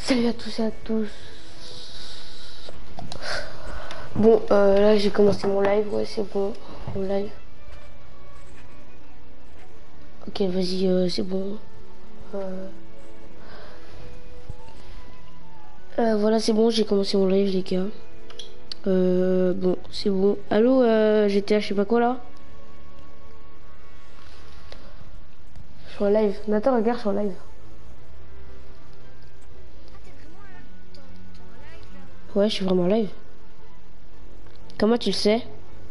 Salut à tous et à tous. Bon, là j'ai commencé mon live, ouais c'est bon, mon live. Ok, vas-y, c'est bon. Voilà, c'est bon, j'ai commencé mon live les gars. Bon, c'est bon. Allô, GTA, je sais pas quoi là. Je suis en live. Nathan, regarde, je suis en live. Ouais, je suis vraiment en live. Comment tu le sais?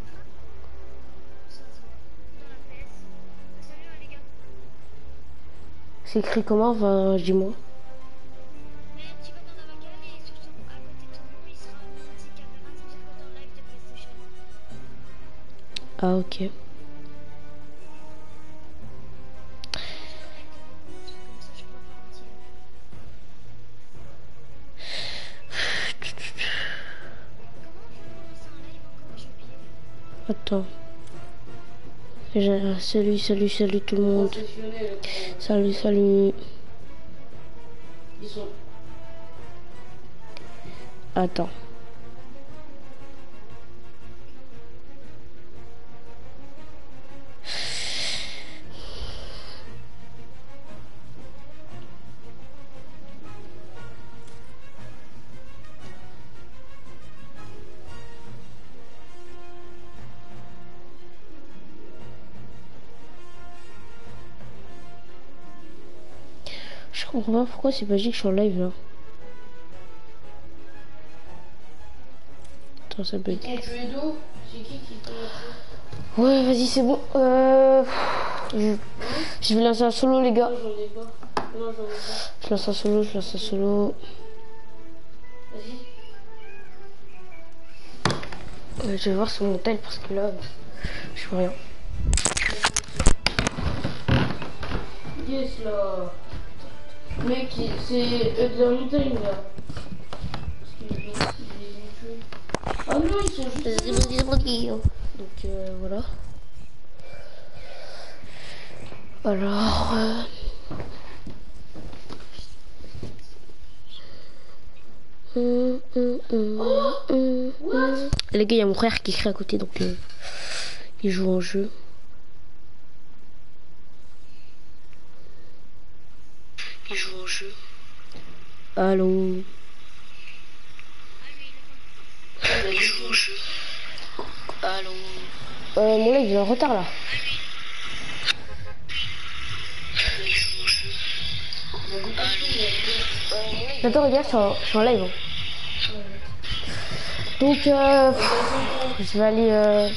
C'est écrit comment? Enfin, dis-moi. Ah, ok. Attends. Salut tout le monde. Salut. Attends. Je comprends pas pourquoi c'est pas dit que je suis en live là. Attends, ça bug. Ouais, vas-y, c'est bon. Je vais lancer un solo, les gars. Je lance un solo. Je vais voir sur mon tel parce que là, je vois rien. Yes, là. Mec, c'est de la montagne, là. Ah non, ils sont juste... Donc, voilà. Alors... Les gars, il y a mon frère qui crie à côté, donc il joue en jeu. Allô. Il joue en jeu. Allô. Mon live il est en retard là. Attends, regarde, je suis en live. Donc, je vais aller...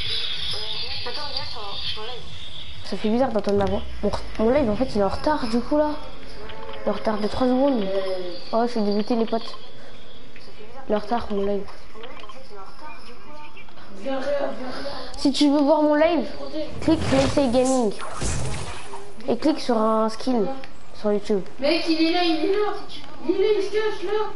Ça fait bizarre d'entendre ma voix. Mon live, en fait, il est en retard, du coup, là. Il est en retard de 3 secondes. Oh, je suis dégoûté, les potes. Il est en retard, mon live. Si tu veux voir mon live, clique Play Gaming. Et clique sur un skill sur YouTube. Mec, il est là. Il se cache là.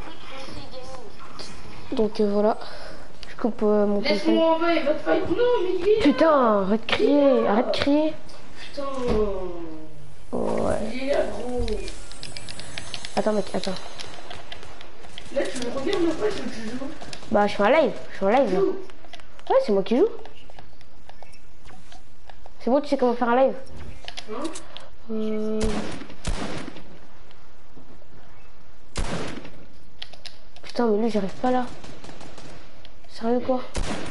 Donc voilà. Je coupe mon téléphone. Laisse-moi en bas, il va te fight. Non, mais il est là. Putain, arrête de crier. Putain. Ouais. Il est là, gros. Attends, mec, attends. Là, tu me regardes ou pas, tu joues? Bah, je suis en live. Là. Ouais, c'est moi qui joue. C'est bon, tu sais comment faire un live? Putain, mais lui, j'arrive pas là. Sérieux, quoi?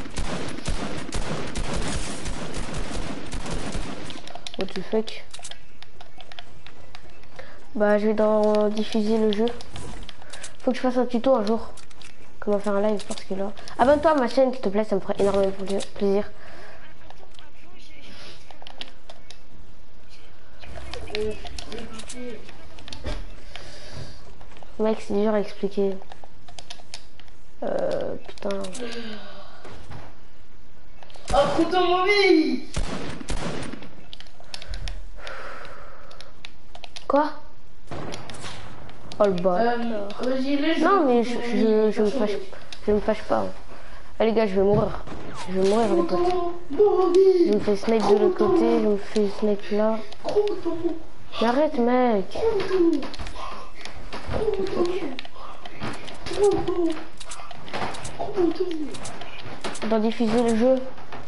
What the fuck? Bah, je vais diffuser le jeu. Faut que je fasse un tuto un jour. Comment faire un live, parce que là... Abonne-toi à ma chaîne, s'il te plaît, ça me ferait énormément plaisir. Mec, c'est dur à expliquer. Putain. Oh, putain, mon vie. Quoi? Oh le bâtard. Non mais je me fâche pas. Ah les gars, je vais mourir. Les potes. Je me fais snipe de l'autre côté, je me fais snipe là. Mais arrête mec. On doit diffuser le jeu.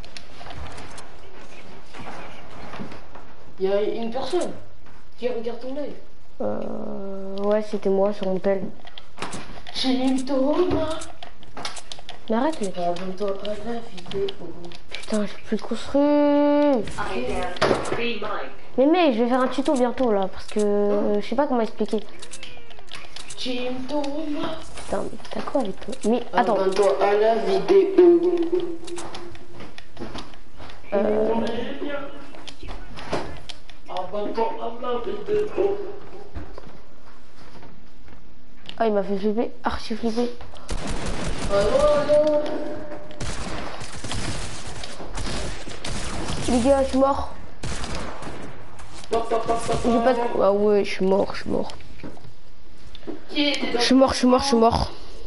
Il y a une personne qui regarde ton live. Ouais, c'était moi sur mon tel. Team Thomas. Mais arrête, mec. Abonne-toi à la vidéo. Putain, j'ai plus de construit. Mais mec, je vais faire un tuto bientôt là, parce que je sais pas comment expliquer. Team Thomas. Putain, mais t'as quoi avec toi? Mais attends. Abonne-toi à la vidéo. Abonne-toi à la vidéo. Ah, il m'a fait flipper, archi flipper. Allô. Les gars, je suis mort. J'ai pas de... Ah ouais, je suis mort. Je suis mort.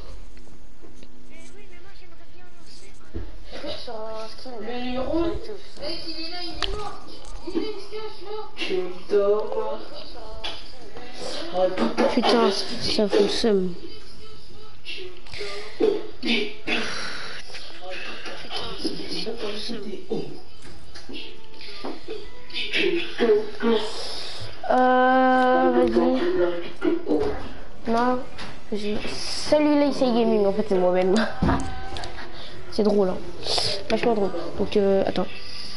Le numéro. Il est là, il est mort. Il est là. Putain, ça fout le seum. Vas-y. Non. Salut Lazy Gaming, en fait c'est moi-même. C'est drôle, hein. Vachement drôle. Donc attends.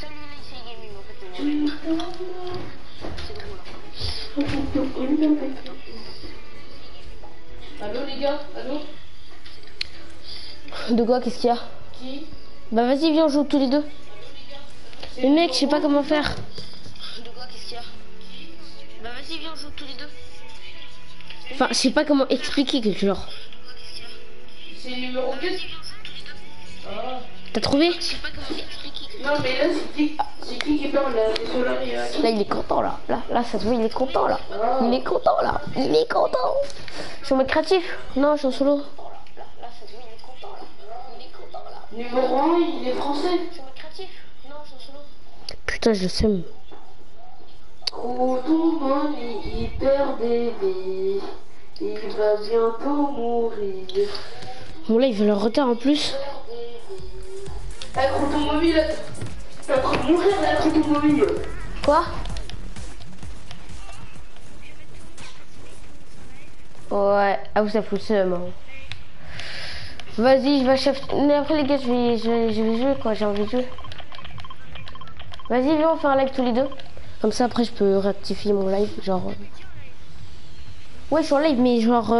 Allô les gars, allô. De quoi, qu'est-ce qu'il y a? Qui? Bah vas-y, viens, on joue tous les deux. Mais mec, je sais pas comment faire. De quoi, qu'est-ce qu'il y a? Bah vas-y, viens, on joue tous les deux. Enfin, je sais pas comment expliquer quelque genre. C'est le numéro 4. Ah. T'as trouvé? Non mais là c'est qui parle là? C'est Solaria. Là il est content là. Là ça se voit, il est content là. Ah. Il est content là. Il est content. Je suis en mode créatif. Non, je suis en solo. Là ça se voit, il est content là. Il est content là. Numéro 1, il est français. Je suis en mode créatif. Non, je suis en solo. Putain, je le sème. Oh Thomas, il perd des vies. Il va bientôt mourir. Bon là il veut le retard en plus. La chrotomobile, t'es en train de mourir la chrotomobile. Quoi? Ouais, ah vous ça fout le seum, hein. Vas-y, je vais chef. Mais après les gars, je vais jouer quoi, j'ai envie de jouer. Vas-y, viens, on fait un live tous les deux. Comme ça après je peux rectifier mon live, genre. Ouais, je suis en live, mais genre.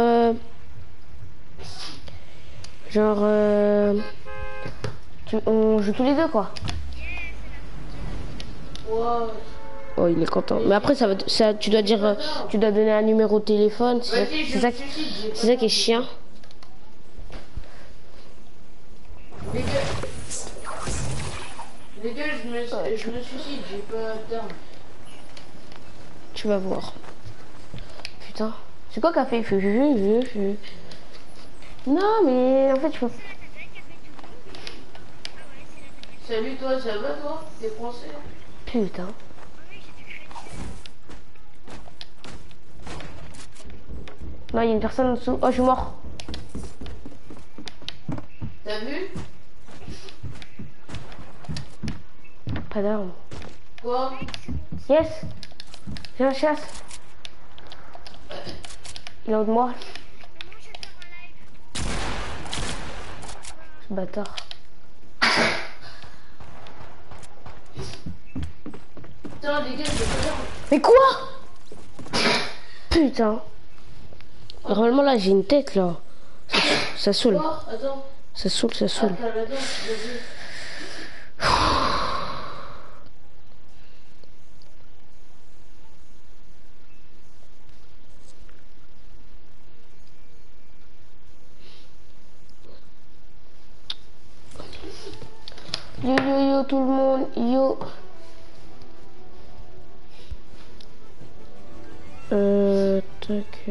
On joue tous les deux quoi. Wow. Oh, il est content. Mais après, tu dois dire, tu dois donner un numéro de téléphone. C'est ça qui est chiant. Les gars, je me suicide, j'ai pas d'armes. Tu vas voir. Putain. C'est quoi qu'a fait? Non, mais en fait, je peux. Salut toi, ça va toi? T'es français? Putain. Non, il y a une personne en dessous. Oh, je suis mort. T'as vu? Pas d'arme. Quoi? Yes. J'ai un chasse. Il est en haut de moi. Ce bâtard. Putain, les gars, j'ai pas d'armes. Mais quoi? Putain. Normalement là j'ai une tête là. Ça saoule. Quoi? Attends. Ça saoule. Attends, vas-y. Yo tout le monde, yo. Tac.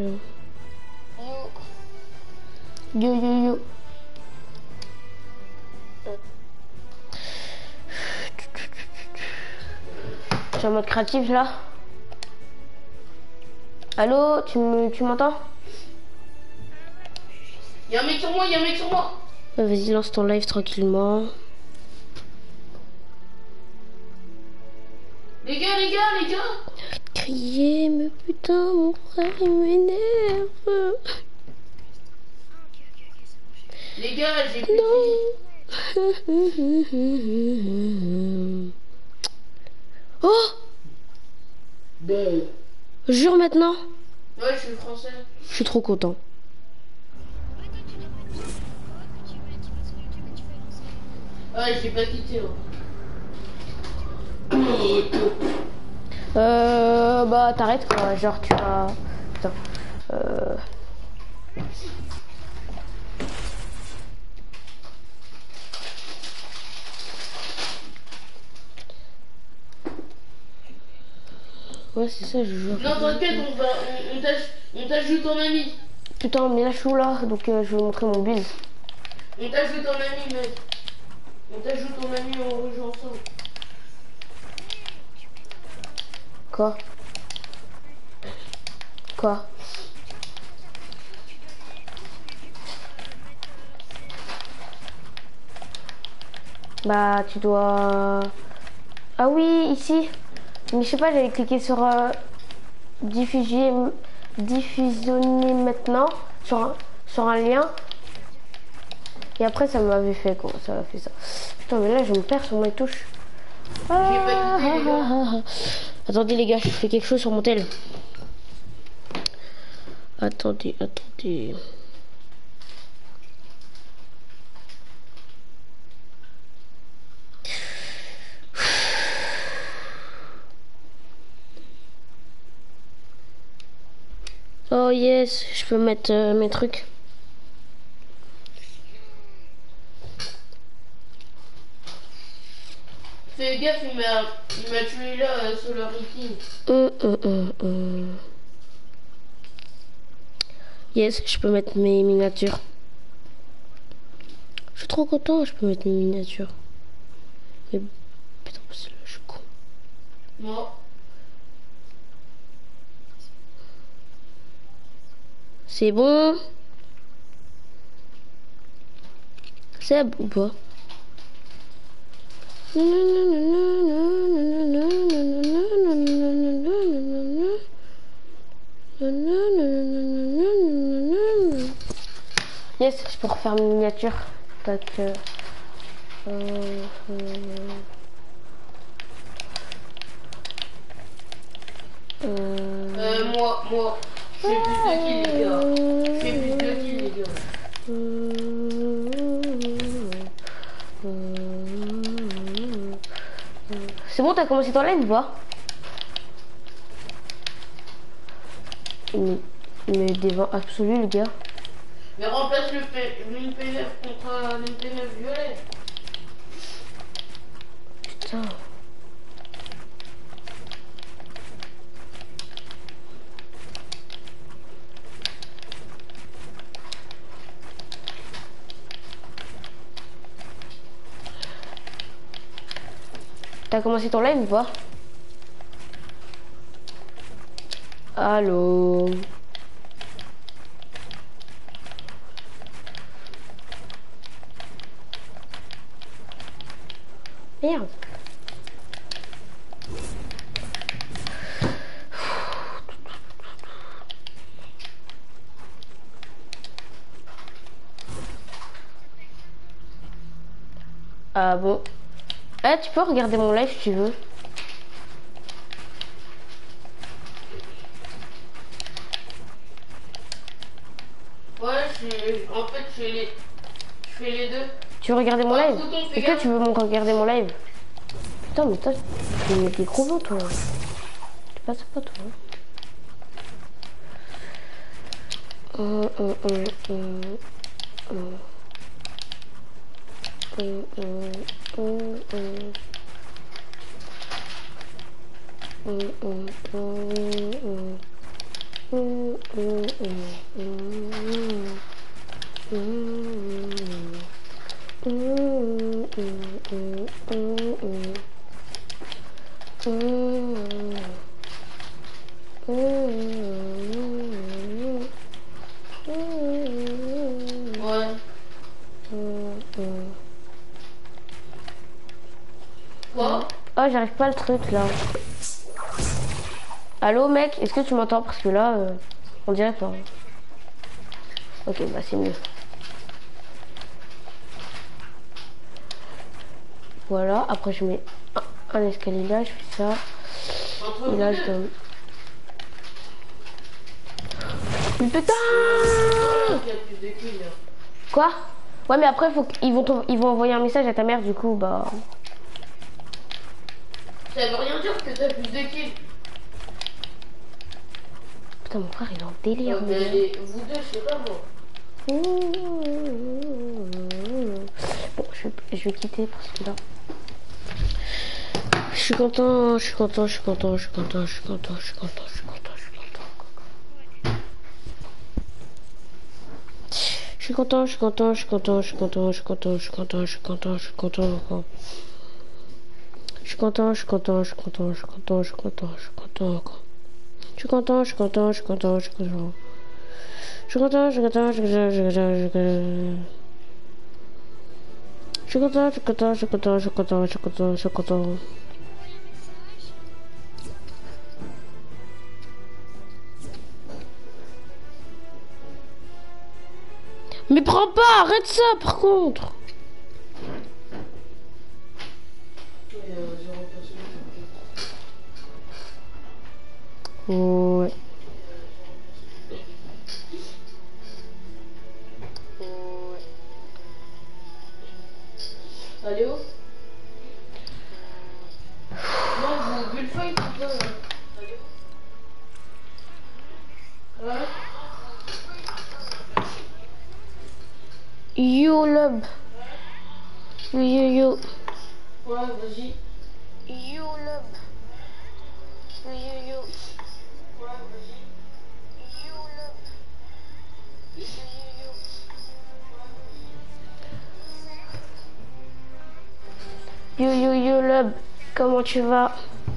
Yo. Je suis en mode créatif là. Allô, tu m'entends? Y'a un mec sur moi, y'a un mec sur moi. Vas-y, lance ton live tranquillement. Les gars, les gars, les gars. Arrête de crier, mais putain, mon frère, il m'énerve. Les gars, j'ai plus Non. Oh! Jure maintenant. Ouais, je suis français. Je suis trop content. Ouais, j'ai pas quitté. Bah t'arrêtes quoi, genre tu vas... Putain. Ouais c'est ça, je joue. Non t'inquiète, on t'ajoute en ami. Putain mais là je suis où là, donc je vais montrer mon build. On t'ajoute en ami mec. On t'ajoute en ami, on rejoue ensemble. Quoi? Quoi? Bah tu dois... Ah oui, ici. Mais je sais pas, j'avais cliqué sur diffusionner maintenant sur un lien. Et après ça m'avait fait quoi, ça m'a fait ça. Putain mais là je me perds sur mes touches. Attendez les gars, je fais quelque chose sur mon tel. Attendez. Oh yes, je peux mettre mes trucs. Fais gaffe, il m'a tué là sur le Ricky. Yes, je peux mettre mes miniatures. Je suis trop content, je peux mettre mes miniatures. Mais putain, je suis con. Moi. C'est bon? C'est bon ou pas? Yes, je peux refaire mes miniatures. Tac. Moi. Je fais plus de kills les gars. Je fais plus de kills les gars. C'est bon, t'as commencé ton live ou pas? Mais des vents absolus, les gars. Mais remplace l'une P9 contre l'une P9 violet. Putain. T'as commencé ton live ou pas? Allô? Merde. Ah bon? Eh, tu peux regarder mon live si tu veux. Ouais, en fait, je fais les deux. Tu veux regarder mon live? Est-ce que gaffe. tu veux regarder mon live? Putain, mais toi, tu mets des gros vents, toi. Tu passes pas, toi. Ouais, Moi j'arrive pas le truc là. Allô mec, est-ce que tu m'entends? Parce que là, on dirait pas. Ok, bah c'est mieux. Voilà, après je mets un escalier là, je fais ça. Et là je donne. Mais putain! Quoi? Ouais mais après ils vont envoyer un message à ta mère du coup bah. Ça veut rien dire que t'as plus de kills. Putain mon frère il est en délire. Vous deux, je sais pas moi. Bon je vais quitter parce que là. Je suis content, je suis content, je suis content, je suis content, je suis content, je suis content, je suis content, je suis content. Je suis content, je suis content, je suis content, je suis content, je suis content, je suis content, je suis content, je suis content. Je suis content, je suis content, je suis content, je suis content, je suis content, je suis content encore. Je suis content, je suis content, je suis content, je suis content. Je suis content, je suis content, je suis content, je suis content, je suis content. Je suis content, je suis content, je suis content, je suis content, je suis content, je suis content. Mais prends pas, arrête ça par contre. Ouais. Allez où? Non, vous bullfight ou pas? Ouais. Yo love. Yo. Ouais, vas-y. Yo love. Yo. Ouais, vas-y. Yo love. Yo love. Comment tu vas?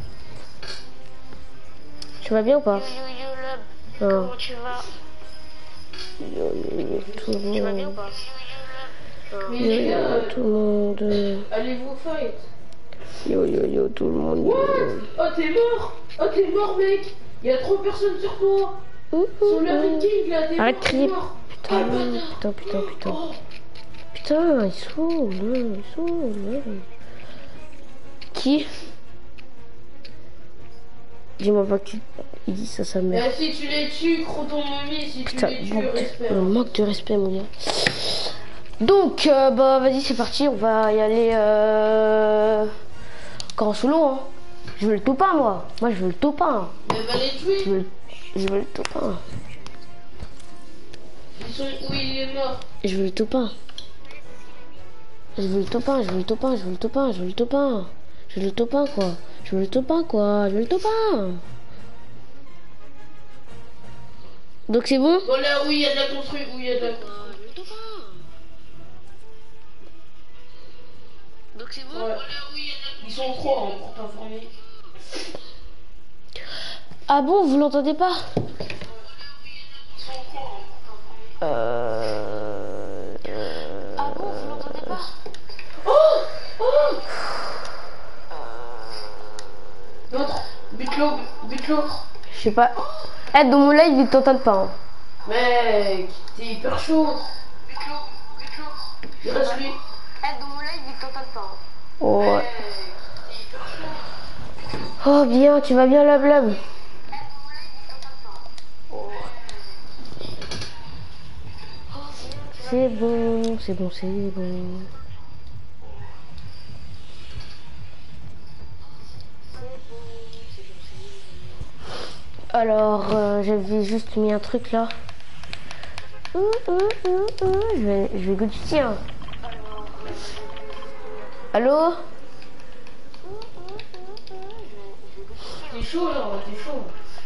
Tu vas bien ou pas? Yo love. Comment tu vas? Yo tout le monde. Tu vas bien ou pas? Mais les gars, tout le monde. allez-vous fight? Yo tout le monde. What? Oh t'es mort mec. Il y a 3 personnes sur toi. Sur le king là, t'es mort. Arrête de crier. Mort. Putain. Oh. Putain, ils sont là. Qui? Dis-moi pas que il dit ça à sa mère. Bah, si tu les tues, croton momie, si Putain, tu les tues, respect. manque de respect mon gars. Donc bah vas-y c'est parti, on va y aller encore en solo hein. Je veux le topin moi je veux le topin. Mais va les tuer. Je veux le topin. Ils sont où il est mort. Je veux le topin. Je veux le topin quoi. Je veux le topin. Donc c'est bon? Bon là où il y a de la construction, Donc c'est bon? Ouais. Ils sont 3 hein, pour t'informer. Ah bon, vous l'entendez pas? Ils sont 3 hein, pour t'informer. Ah bon, vous l'entendez pas? L'autre, bute-le. Je sais pas. Eh, dans mon live, il t'entend pas. Hein. Mec, t'es hyper chaud. Bute-le. Il reste lui. Eh, dans mon live, il t'entend pas. Hein. Oh. Mec, t'es hyper chaud. Oh, bien, tu vas bien, la blab. C'est bon. Alors, j'avais juste mis un truc là. Je vais goûter. Hein. Allô? T'es chaud là, t'es chaud.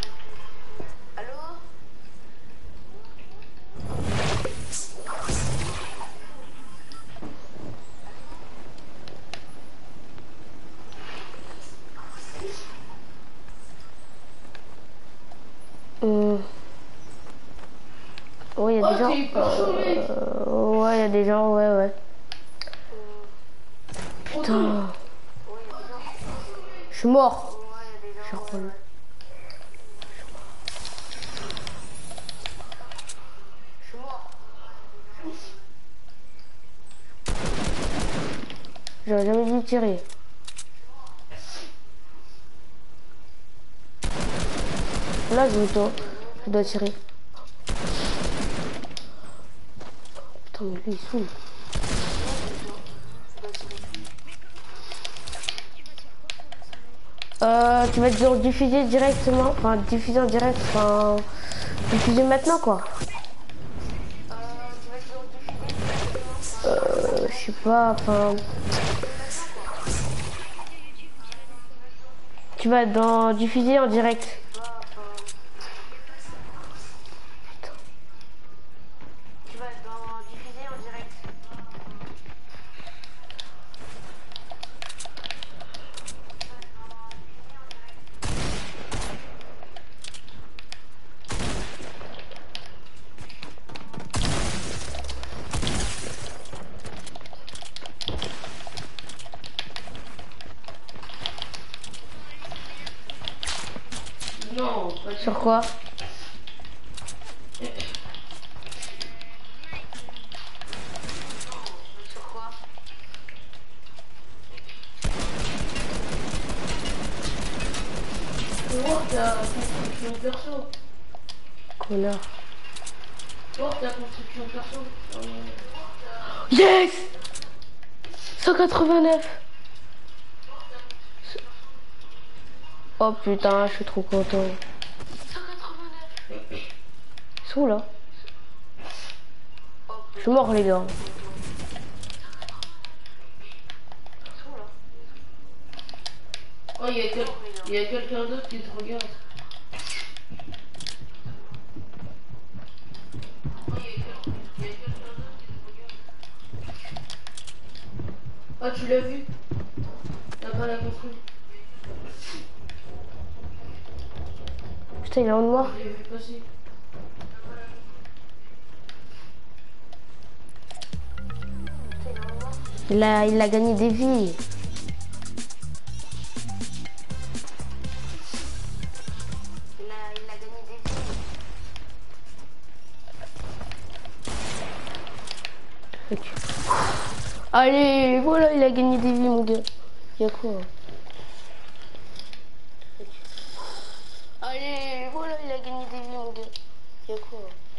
Ouais, il y a des gens. Ouais, il y a des gens, ouais. Putain. suis mort. Je reprends. J'aurais jamais dû tirer. Là, je dois tirer. Putain, mais lui, il saoule. Tu vas te diffuser directement, enfin diffuser en direct, enfin diffuser maintenant quoi. Je sais pas, enfin. Tu vas dans diffuser en direct. Non, sur quoi? voir ta construction perso. Connard. Voir ta construction perso. Yes 189. Oh putain, je suis trop content. 189. Ils sont où là? Je suis mort les gars. Oh, il y a quelqu'un d'autre qui te regarde. Ah, tu l'as vu? T'as pas la construit. Putain, il est en noir. Je l'ai vu passer. Il a gagné des vies. Allez, voilà, il a gagné des vies, mon gars. Y'a quoi? Allez, voilà, il a gagné des vies, mon gars. Y'a quoi?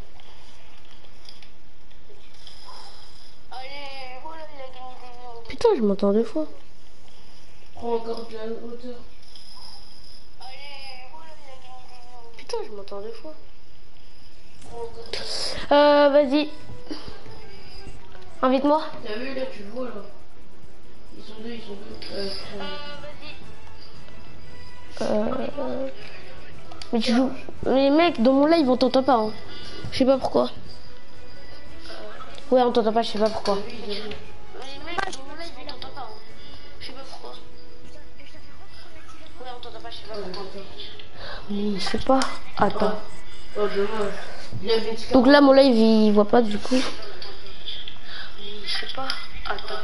Allez, voilà, il a gagné des vies, mon gars. Putain, je m'entends deux fois. Prends encore de la hauteur. Allez, voilà, il a gagné des vies, mon gars. Putain, je m'entends deux fois. Vas-y. Invite-moi. T'as vu là, tu vois là. Ils sont deux. Mais tu joues. Les mecs, dans mon live, on t'entend pas. Hein. Je sais pas pourquoi. Ouais, on t'entend pas, je sais pas pourquoi. Les mecs, dans mon live, on t'entend pas. Hein. Je sais pas pourquoi. Ouais, on t'entend pas, je sais pas pourquoi. Mais je sais pas. Attends. Oh, dommage. Donc là, mon live, il voit pas du coup. Je sais pas. Attends.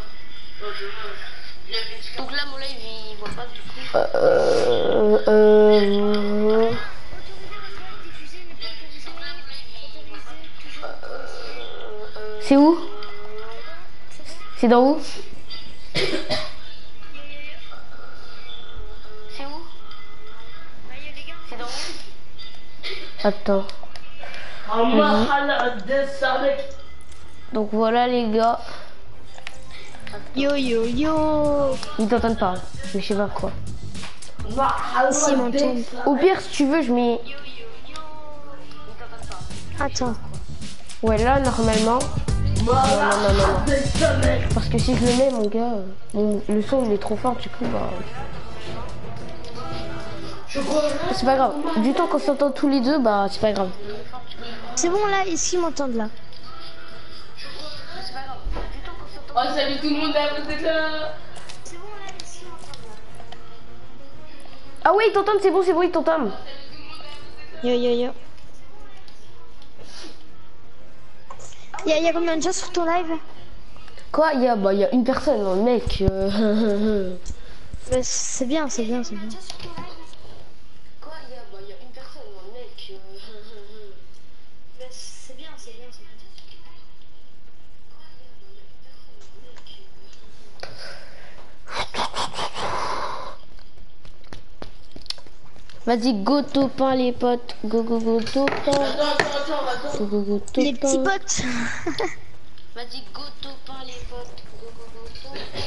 Donc là, mon live, il voit pas du coup. C'est où? C'est dans où? C'est où? C'est dans où? Attends. Donc voilà les gars. Yo yo yo. Ils t'entendent pas, mais je sais pas quoi. Si m'entend. Au pire, si tu veux, je mets. Attends. Ouais, là normalement. Non. Parce que si je le mets, mon gars, le son il est trop fort, du coup, bah. C'est pas grave. Du temps qu'on s'entend tous les deux, bah c'est pas grave. C'est bon là, ici ils m'entendent là. Oh, salut tout le monde, vous êtes là. Ah oui, ils t'entendent, c'est bon, ils t'entendent. Yo yo yo. Y a combien de gens sur ton live? Quoi? Y a une personne, hein, mec. Mais c'est bien, c'est bien, c'est bien. Quoi, il y a une personne, un mec. Mais c'est bien, c'est bien, c'est bien. Vas-y, go topin les potes. Go go go topin. Attends. Go go go Les petits topin. potes. Vas-y, go topin les potes. Go go go topin.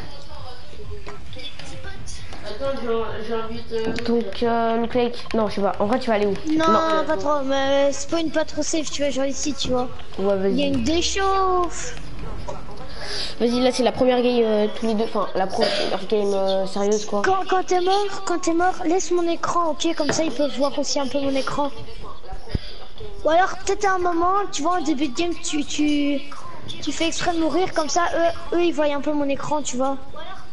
Attends, j'invite. Donc, le fake. Non, je sais pas. En vrai, tu vas aller où? Non, pas trop, mais spawn pas trop safe, tu vois, genre ici, tu vois. Ouais, Il y a vas-y. une déchauffe. Vas-y, là, c'est la première game tous les deux. Enfin, la première game sérieuse, quoi. Quand t'es mort, laisse mon écran, ok? Comme ça, ils peuvent voir aussi un peu mon écran. Ou alors, peut-être à un moment, tu vois, en début de game, tu fais exprès de mourir, comme ça, eux, ils voient un peu mon écran, tu vois.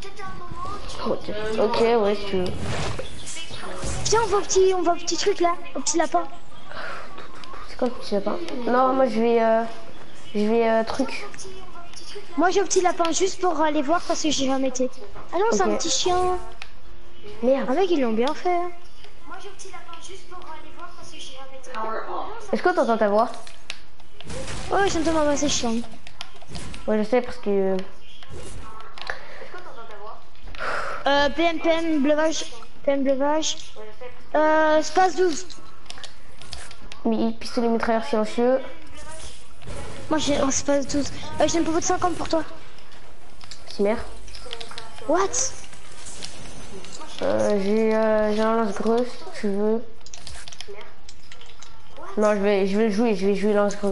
Ok, ouais, si tu veux. Viens, on va au petit truc là, au petit lapin. C'est quoi le petit lapin? Non, moi, je vais truc. Moi, j'ai au petit lapin juste pour aller voir parce que j'ai jamais été. Ah non, c'est Ok. un petit chien. Merde. Ah mec, ils l'ont bien fait. Moi, j'ai au petit lapin juste pour aller voir parce que j'ai jamais été. Est-ce que t'entends ta voix? Oh, j'entends ma voix, c'est chiant. Ouais, je sais parce que. PM, bleuvage. PM, bleuvage. Space 12. Pistolet mitrailleur silencieux. Moi, j'ai un space 12. J'ai une popo de 50 pour toi. Cimer. What? J'ai un lance-greux si tu veux. Non, je vais le jouer, je vais jouer lance-greux.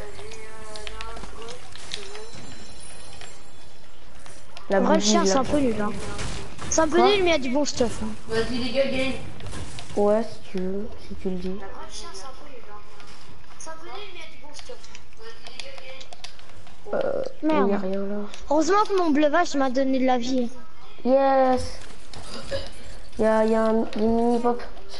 La En vrai, le bougie, chien, là. c'est un peu nul. Hein. C'est un peu Quoi? nul, mais il y a du bon stuff. Hein. Vas-y, les gars, game. Ouais, si tu veux, si tu le dis. Le chien, c'est un peu nul. Hein. C'est un peu nul, mais il y a du bon stuff. Il y a Merde. rien là. Heureusement que mon bleuvage m'a donné de la vie. Yes. Il y a une mini-pop.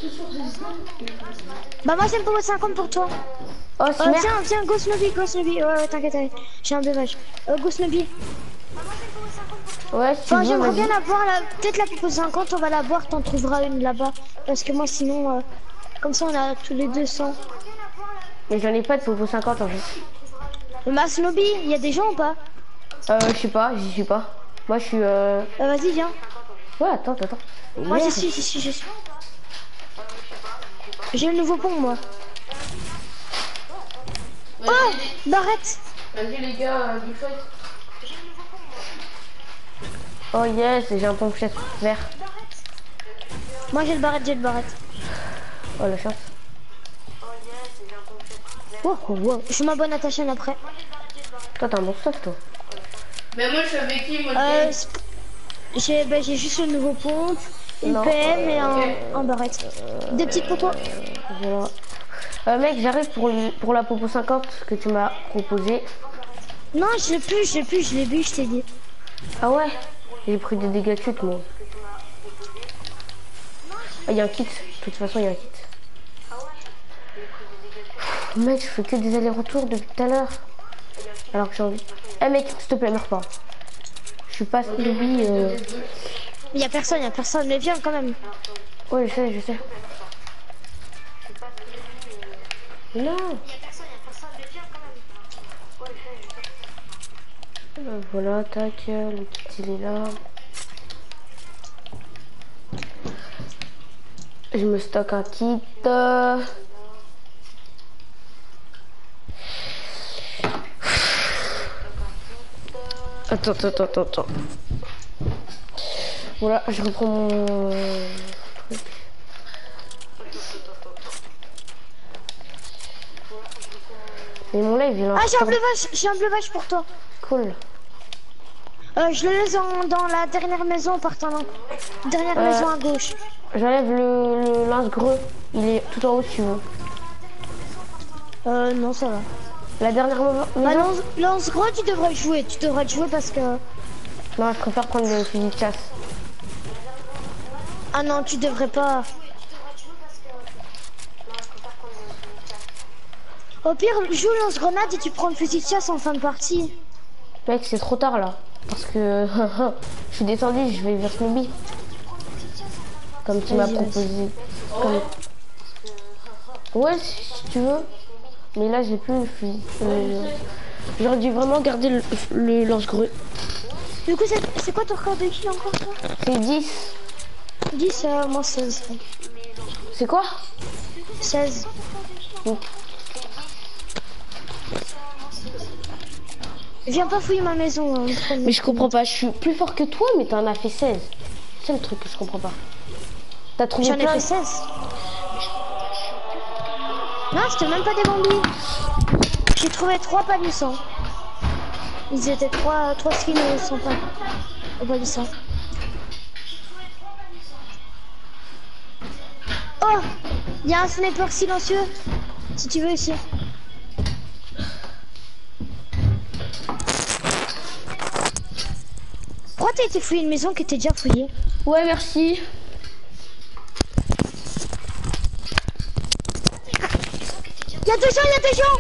Bah moi j'ai une popo de 50 pour toi. Oh, Cimer. Tiens, go Snobby. Ouais, t'inquiète. J'ai un bleuvage. Go Snobby. Ouais, si tu Enfin, veux, j'aimerais vas-y. bien la voir, peut-être la popo de 50, on va la voir, t'en trouveras une là-bas. Parce que moi sinon, comme ça on a tous les 200. Mais j'en ai pas de Popo 50 en fait. Ma Snobby, il y a des gens ou pas? Je sais pas, j'y suis pas. Moi je suis Vas-y, viens. Ouais, attends. Moi Merde. j'y suis. J'ai le nouveau pont, moi. Oh, Barrette. Vas-y, les gars, du fight. Oh yes, j'ai un pompe-chef vert. Moi j'ai le barrette. Oh la chance. Wow. Je m'abonne à ta chaîne après. Toi t'as un bon stock toi. Mais moi, je suis avec qui, moi, J'ai juste le nouveau pompe, une Non, PM et un barrette. Des petites pour toi. Voilà. Mec, j'arrive pour la Popo 50 que tu m'as proposé. Non, je l'ai plus, je l'ai vu, je t'ai dit. Ah ouais. J'ai pris des dégâts de chute moi. Ah, il y a un kit. De toute façon, il y a un kit. Mec, je fais que des allers-retours depuis tout à l'heure. Alors que j'ai envie. Eh mec, s'il te plaît, meurs pas. Je suis pas Snoopy. Il y a personne, mais viens quand même. Ouais, je sais. Non. Voilà, tac, le kit il est là. Je me stocke un kit. Attends. Voilà, je reprends mon truc. Et mon live il est en Ah, retard. j'ai un bleuvage pour toi. Cool. Je le laisse dans la dernière maison en partant là. Dernière maison à gauche. J'enlève le lance-greux. Il est tout en haut si tu veux. Non, ça va. La dernière maison. Bah, lance gros, tu devrais jouer parce que... Non, je préfère prendre le fusil de chasse. Ah non, tu devrais pas. Au pire, joue lance-grenade et tu prends le fusil de chasse en fin de partie. Mec, c'est trop tard là. Parce que je suis descendu, je vais vers Snoopy. Comme tu m'as proposé. Comme... Ouais, si tu veux. Mais là, j'ai plus le fusil. J'aurais dû vraiment garder le lance-grue. Du coup, c'est quoi ton record de kill encore, toi? C'est 10. 10, moi 16. C'est quoi? 16. Oui. Viens pas fouiller ma maison. Mais je comprends pas, je suis plus fort que toi, mais t'en as fait 16. C'est le truc que je comprends pas. T'as trouvé J'en ai plein... fait 16. Non, c'était même pas des bambis. J'ai trouvé 3 palissants. Ils étaient 3 skins sans palissants. Oh, il y a un sniper silencieux. Si tu veux ici. Pourquoi t'as été fouiller une maison qui était déjà fouillée? Ouais, merci. Il y a des gens.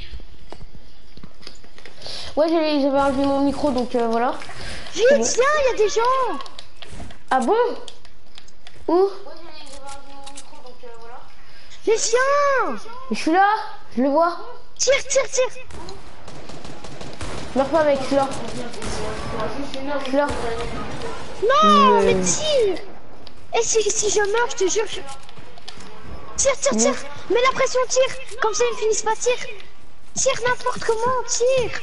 Ouais, j'avais enlevé mon micro, donc voilà. Vite, viens, il y a des gens. Ah bon? Où? Mais viens. Je suis là, je le vois. Tire. Meurs pas, mec, je suis là. Je suis là. Non, mais tire. Et si je meurs, je te jure. Tire. Mets la pression, tire. Comme ça, ils ne finissent pas, tire. Tire n'importe comment, tire.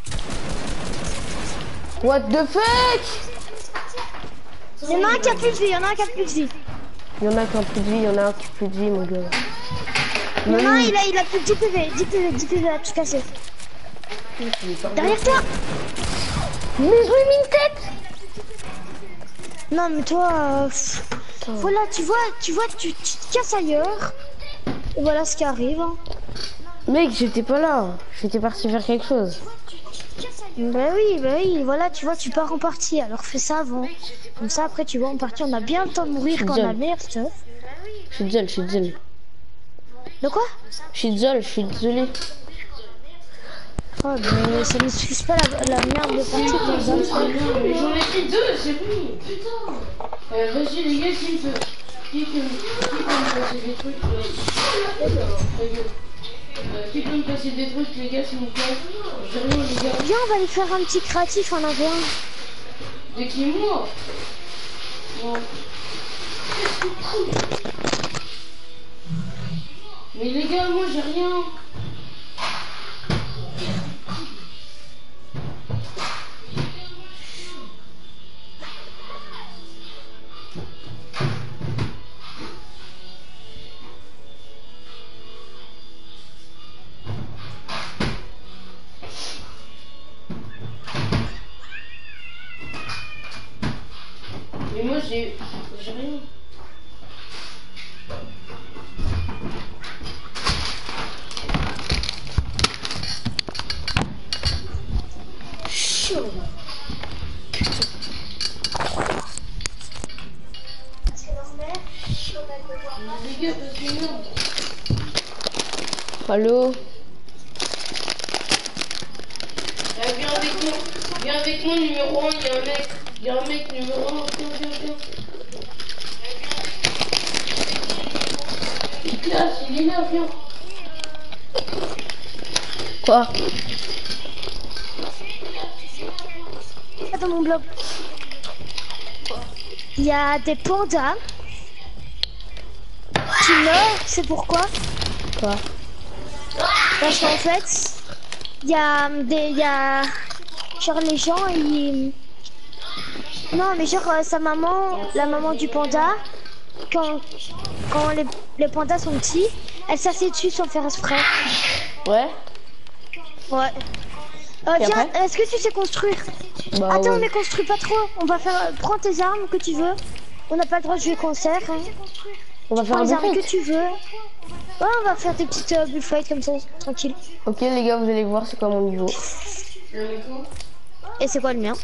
What the fuck? Il y en a un qui a plus de vie, Il y en a un qui a plus de vie, il y en a un qui a plus de vie, mon gars. Il y en a un, il a plus de 10 PV, 10 PV à tout casser. Derrière toi. Mais je lui ai mis une tête. Non mais toi, voilà, tu vois, tu te casses ailleurs. Et voilà ce qui arrive. Hein. Mec, j'étais pas là. J'étais parti faire quelque chose. Bah oui, voilà, tu vois, tu pars en partie. Alors fais ça avant. Comme ça, après, tu vois, en partie, on a bien le temps de mourir quand on a le meilleur stuff. Je suis désolé. De quoi? Je suis désolé. Oh, mais ça ne suffit pas la merde de partie comme ça. Mais j'en ai pris 2, c'est bon. Putain. Vas-y, les gars, qui peut me passer des trucs qui peut me passer des trucs, les gars, s'il vous plaît? J'ai rien, les gars. Viens, on va aller faire un petit créatif en 1v1. De qui, moi? Non. Mais les gars, moi, j'ai rien. Mais moi, j'ai rien. Les gars, parce que non. Allô? Viens avec moi, numéro 1, il y a un mec numéro 1, viens. Il est là, viens. Quoi? Dans mon blog. Il y a des pandas qui meurent, c'est pourquoi? Quoi? Parce qu'en fait, il y a genre les gens, ils... Non, mais genre sa maman, la maman du panda, quand les pandas sont petits, elle s'assied dessus sans faire exprès. Ouais? Ouais. Viens, est-ce que tu sais construire? Bah, attends, ouais. mais construis pas trop. On va faire... Prends tes armes que tu veux. On n'a pas le droit de jouer concert. Hein. On va faire Prends un les armes bullfight. que tu veux. Ouais, on va faire des petites bullfights comme ça, tranquille. Ok les gars, vous allez voir c'est quoi mon niveau. Et c'est quoi le mien?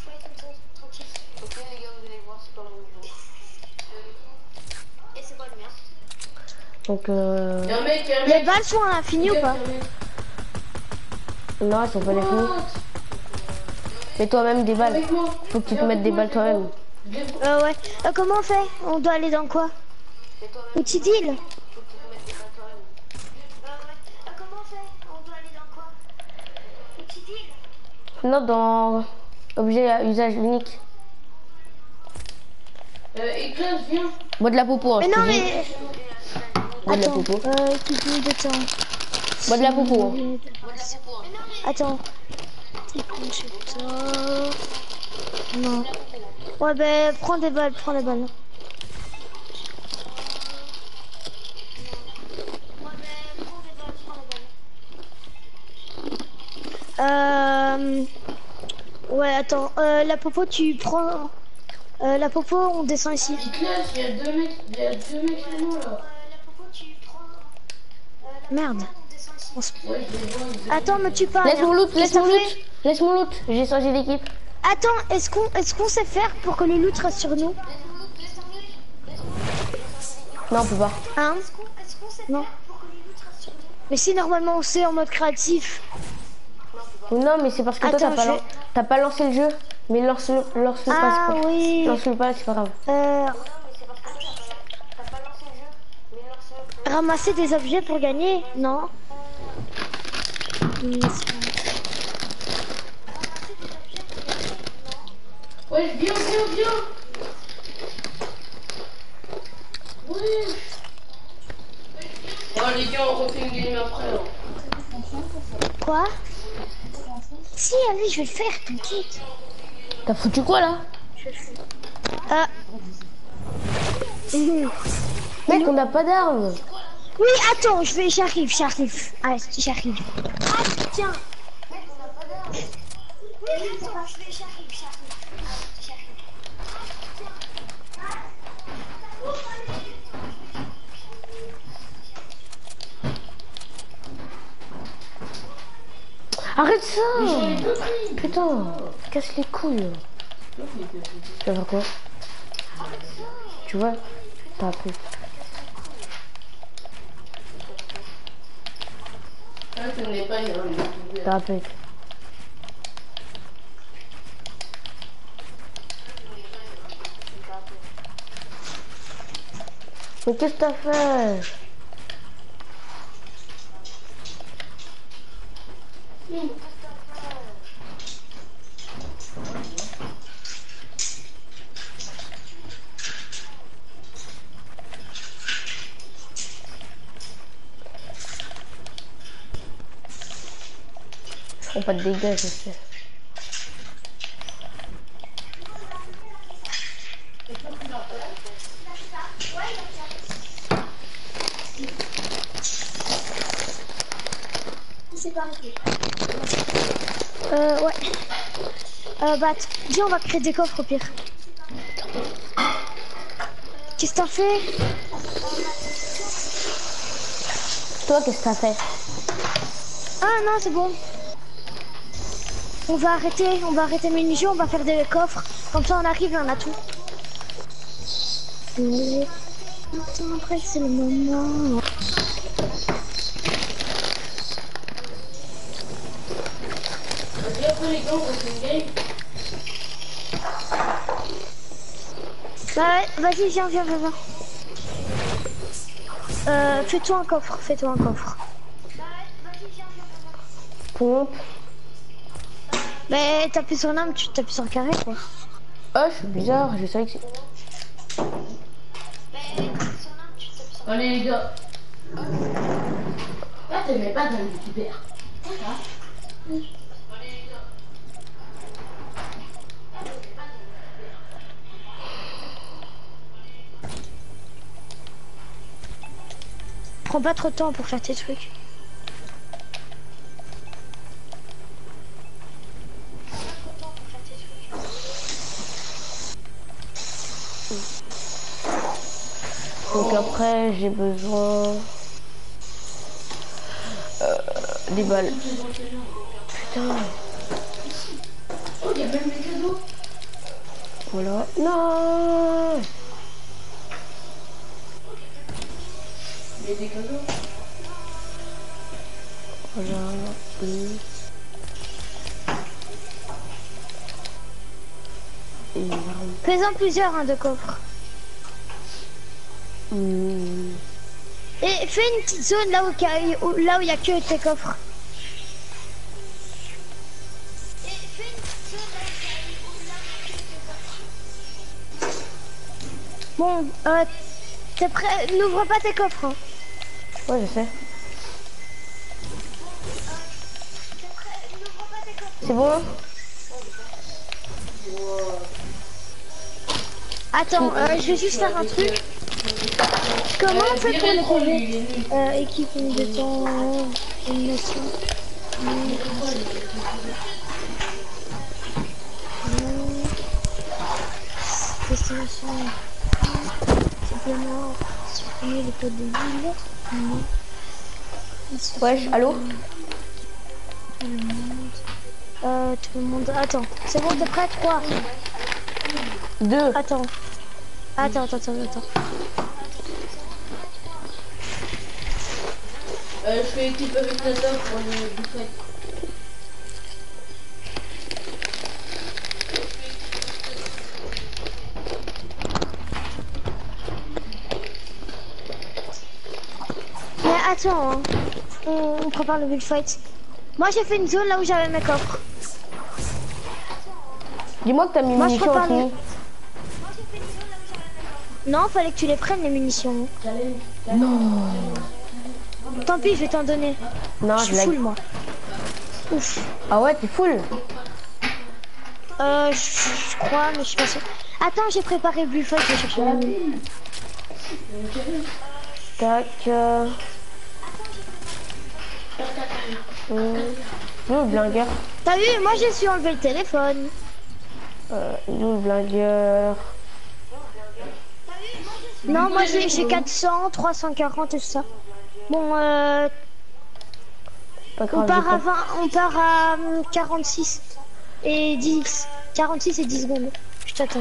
Donc Les balles sont à l'infini ou pas? non, elles sont pas définies. Mets toi-même des balles. Avec moi. Faut que tu te mettes des balles toi-même. Ouais. Comment on fait? On doit aller dans quoi? Outil deal. Non, dans objet à usage unique. Éclate, viens. Bois de la popo. Hein, Mais je te non, dis. mais. Bois de la Attends. popo. Cuisine de temps. Bois de la popo. Hein. Attends. Déclencheur. Non. Ouais, ben, prends des balles, prends des balles. Ouais, attends. La popo, tu prends. La popo, on descend ici. Éclate, il y a deux mecs chez moi là. Merde. Ouais, je les vois, ils Attends, me tue pas. Laisse mon loot, Qu'est-ce laisse que mon t'as loot. Laisse mon loot. J'ai changé d'équipe. fait? Attends, est-ce qu'on sait faire pour que le loot reste sur nous? Non, on peut pas. Hein? Non. Mais si normalement on sait en mode créatif. Non, mais c'est parce que toi, Attends, t'as pas lancé le jeu. Mais lance-le pas. Ah oui. Lance-le pas, c'est pas grave. Ramasser des objets pour gagner? Non. Ouais, viens. Ouais. Oh les gars, on refait une game après là. Quoi? Si, allez, je vais le faire, t'inquiète. T'as foutu quoi là? Ah. Mec, on n'a pas d'armes. Oui, attends, j'arrive. Ah, j'arrive. Ah, tiens. Arrête ça. Putain, casse les couilles. Tu vas faire quoi? Tu vois? T'as appris. T'as appris. Mais qu'est-ce que t'as fait? Ils font pas de dégâts, je sais. Ouais. Bah, viens, on va créer des coffres au pire. Qu'est-ce que t'as fait? Toi, qu'est-ce que t'as fait? Ah non, c'est bon. On va arrêter mes mini-jeux, on va faire des coffres. Comme ça, on arrive et on a tout. Attends, après, c'est le moment. Bah ouais, vas-y, viens. Fais-toi un coffre. Pompe. Mais t'appuies sur l'arme, tu t'appuies sur le carré quoi. Oh, c'est bizarre, je savais que c'est... Allez les gars. Ah, t'aimais pas dans le youtubeur. Prends pas trop de temps pour faire tes trucs. Donc après, j'ai besoin... des balles. Putain. Oh, il y a même des cadeaux. Voilà. Non. Il y a des cadeaux. Voilà. Fais-en plusieurs, hein, de coffres. Et fais une petite zone là où il y a que tes coffres. Bon, t'es prêt? N'ouvre pas tes coffres. Hein. Ouais, je sais. C'est bon? Attends, je vais juste faire un truc. Comment on fait pour les PV? Équipe de temps, élimination. Destination. Supplément. Supprimer les codes de ville. Wesh, allô? Tout le monde. Attends, c'est bon, t'es prêt? 3. 2. Attends. Je fais équipe avec Nata pour le buffet. Mais attends, hein. On prépare le bullfight. Moi j'ai fait une zone là où j'avais mes coffres. Dis-moi que t'as mis Moi, je munitions prépare aussi. Non, fallait que tu les prennes les munitions. Non. Tant pis, je vais t'en donner. Non, Je suis full moi. Ouf. Ah ouais, t'es full. Je crois, mais je suis pas sûre. Attends, j'ai préparé le bullfight, je vais chercher la mine. Tac. Le blingueur. T'as vu, moi j'ai su enlever le téléphone. Le blingueur. Non, moi j'ai 400, 340 et tout ça. Bon, Pas grave, on part à 46 et 10. 46 et 10 secondes. Je t'attends.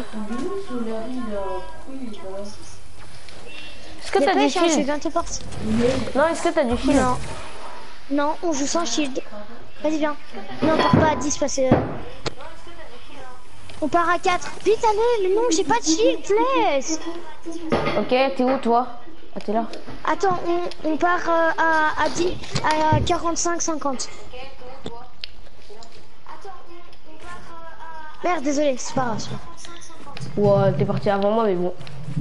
Est-ce que t'as du Je suis shield? bientôt parti. Non, est-ce que t'as du shield? Non. Non, on joue sans shield. Vas-y, viens. Non, on part pas à 10 parce que... On part à 4. Vite, allez, mais non, j'ai pas de shield, laisse. Ok, t'es où toi? Ah, t'es là. Attends, on part à 10, à 45, 50. Merde, désolé, c'est pas grave. Ouais, t'es parti avant moi, mais bon.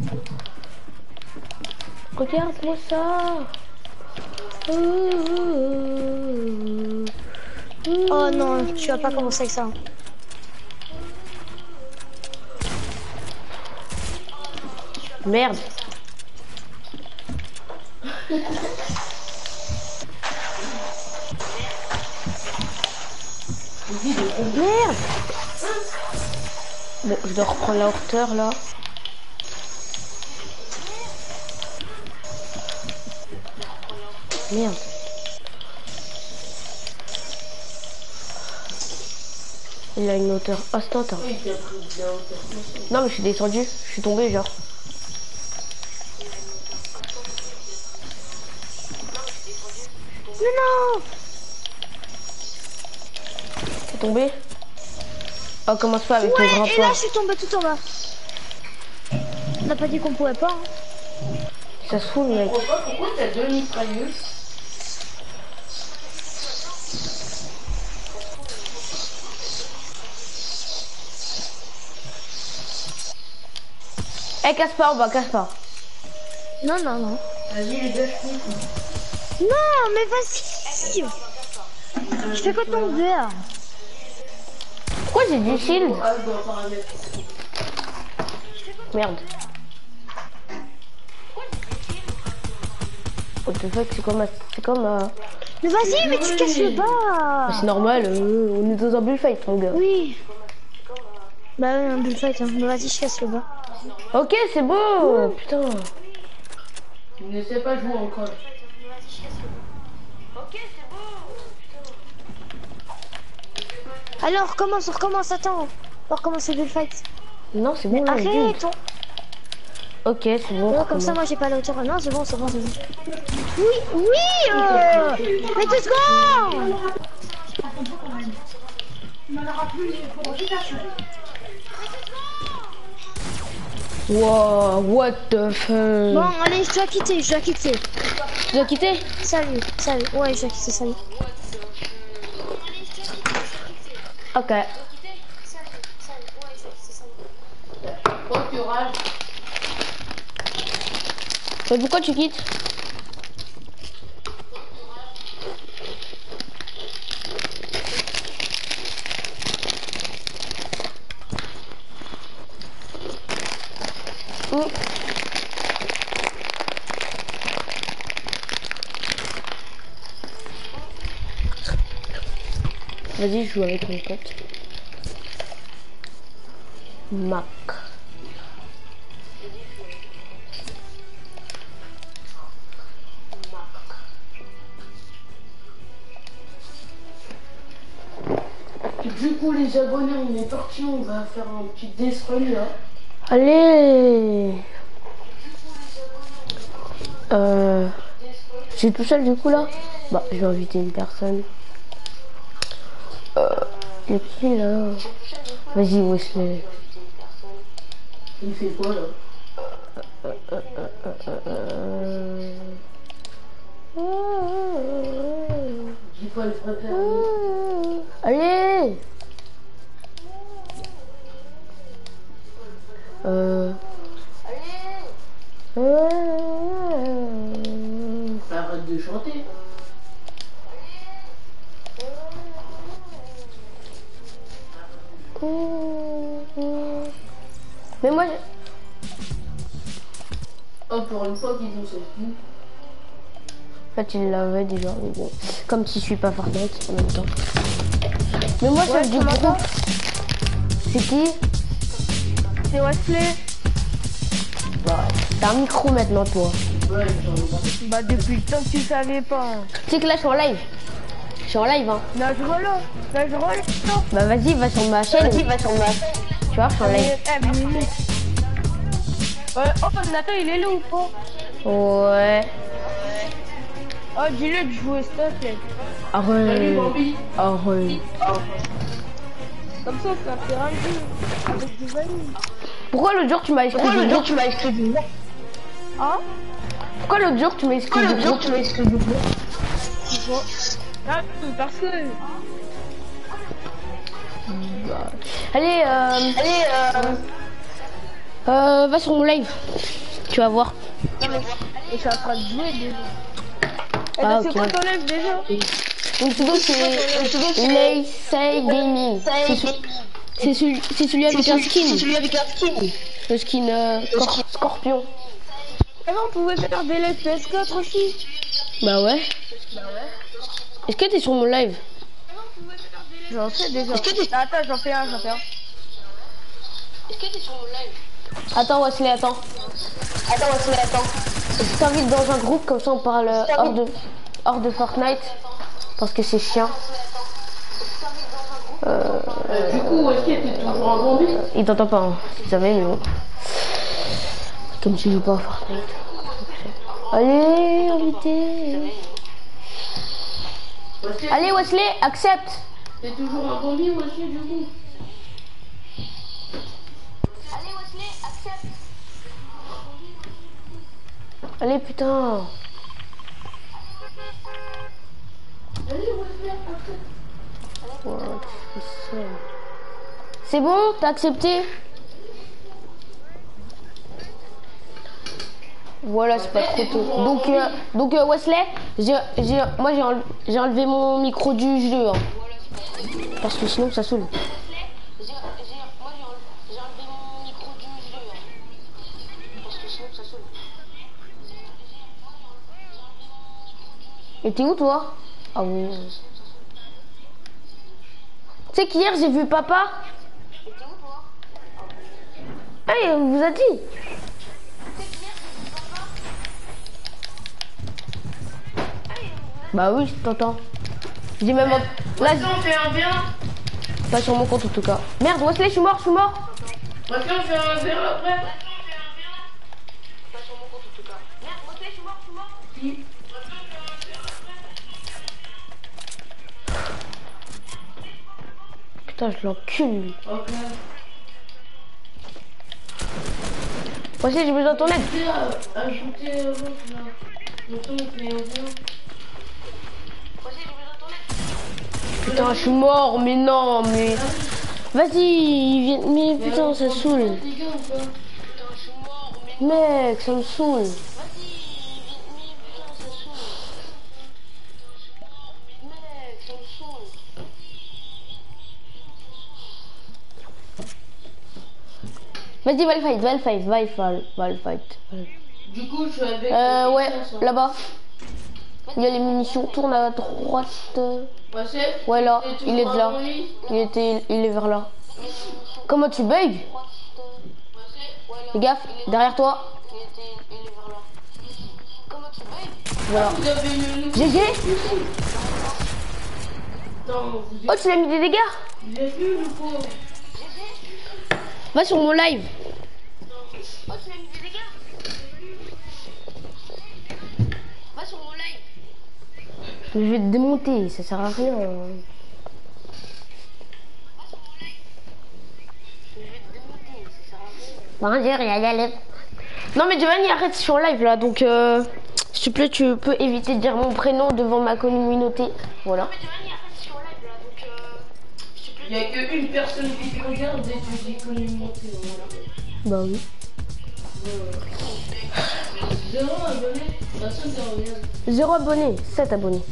Regarde-moi ça. Oh non, tu vas pas commencer avec ça. Merde. Merde. Bon, je dois reprendre la hauteur là. Merde. Il a une hauteur ostente. Hein. Non mais je suis descendu, je suis tombé genre. Mais non! T'es tombé? Oh, commence pas avec ton grand et là je suis tombé tout en bas. On n'a pas dit qu'on pouvait pas. Hein. Ça se fout le mec. Pourquoi t'as 2 mitrailleuses? Eh, casse pas en bas, casse pas. Non, non, non. Vas-y les gars, je coupe. Non, mais vas-y! Je fais quoi tomber? Pourquoi j'ai du shield? Ah, je dois paramètres. Merde. What the fuck, c'est comme Mais vas-y, mais tu casses le bas! c'est normal, on est dans un bullfight mon gars. Oui. Bah oui, un bullfight, hein. Mais vas-y, je casse le bas. Ok, c'est beau. Putain. Tu ne sais pas jouer encore. Alors, on recommence, attends. On recommence le bullfight. Non, c'est bon là. Arrête! Ok, c'est bon. Comme ça, moi j'ai pas la hauteur. Non, c'est bon, c'est bon, c'est bon. Oui, oui! Mais 2 secondes! Wow, what the fuck. Bon, allez, je dois quitter, Tu dois quitter? Salut. Ouais, je dois quitter, salut. Ok. Bon courage. Mais pourquoi tu quittes? Vas-y, je joue avec mon pote. Mac. Du coup, les abonnés, on est parti, on va faire un petit death run là. Allez. Je suis tout seul du coup là. Bah, je vais inviter une personne. Il y a qui là? Vas-y, Wesley. Il fait quoi là? Dis pas le frère. Allez. Arrête de chanter. Mais moi, Oh, pour une fois qu'ils ont cette vie. en fait, il l'avait déjà, mais bon. Comme si je suis pas Fortnite en même temps. Mais moi, chef du groupe. C'est qui? C'est Wesley. Bah, t'as un micro maintenant, toi. Ouais, j'en ai pas. Bah, depuis le temps que tu savais pas. Tu sais que là, je suis en live. Je suis en live, hein. Là, je relance. Bah, vas-y, va sur ma chaîne. Tu vois, je suis en live. Oh, Nathan, il est là ou pas? Ouais. Oh, dis-le de jouer stop, là. Salut Arrête. Bambi. Arrête. Comme ça fait un jeu avec des amis. Pourquoi l'autre jour, tu m'as exclu du groupe? Hein? Pourquoi l'autre jour, tu m'as exclu du groupe? Ah, parce que... Allez, va sur mon live. Tu vas voir. Et je suis en train de jouer déjà. Ah, C'est ok. quoi ton live déjà? Mon pseudo, c'est Laysay Gaming. C'est celui avec un skin. Le skin Scorpion. Ah non, on pouvait faire des lives PS4 aussi. Bah ouais. Est-ce que t'es sur mon live? J'en sais déjà. Attends, j'en fais un. Attends, Wesley, attends. Je t'invite dans un groupe, comme ça on parle hors de Fortnite. Parce que c'est chiant. Du coup, est-ce que t'es toujours en Bambi? Il t'entend pas, hein, si tu savais, mais bon. Comme tu joues pas à Fortnite. Allez, invité. Allez, Wesley, accepte. T'es toujours en Bambi ou aussi du coup? Allez, putain. Allez, Wesley, accepte. Ouais, tu fais ça. C'est bon, t'as accepté? Voilà, c'est pas trop tôt. Donc Wesley, moi j'ai enlevé mon micro du jeu, hein. Parce que sinon ça saoule. Et t'es où toi? Ah oui. Tu sais qu'hier j'ai vu papa. Ah, il vous a dit. Bah oui, je t'entends. J'ai même... Là, On fait un V1. pas sur mon compte en tout cas. Merde, Wesley, je suis mort. Maintenant, on fait un V1 après. Putain, je l'encule. Ok. Moi aussi j'ai besoin de ton aide. Ajouter l'autre là. Le son il fait bien. Putain, je suis mort, mais non, mais... Vas-y, mais putain, ça saoule. Mec, ça me saoule. Vas-y, va le fight. Du coup, je suis avec. Ouais, là-bas. Il y a les munitions, tourne à droite. Ouais, là, il est là. Il est vers là. Comment tu bugs? Fais gaffe, derrière toi. Voilà. GG. Oh, tu l'as mis des dégâts? Va sur mon live. Je vais te démonter, ça sert à rien. Non mais Giovanni, arrête, je suis en live là, donc s'il te plaît, tu peux éviter de dire mon prénom devant ma communauté. Voilà. Il n'y a qu'une personne qui te regarde et tu dis communauté. Bah oui. 0 abonnés, personne ne regarde. 0 abonnés, 7 abonnés.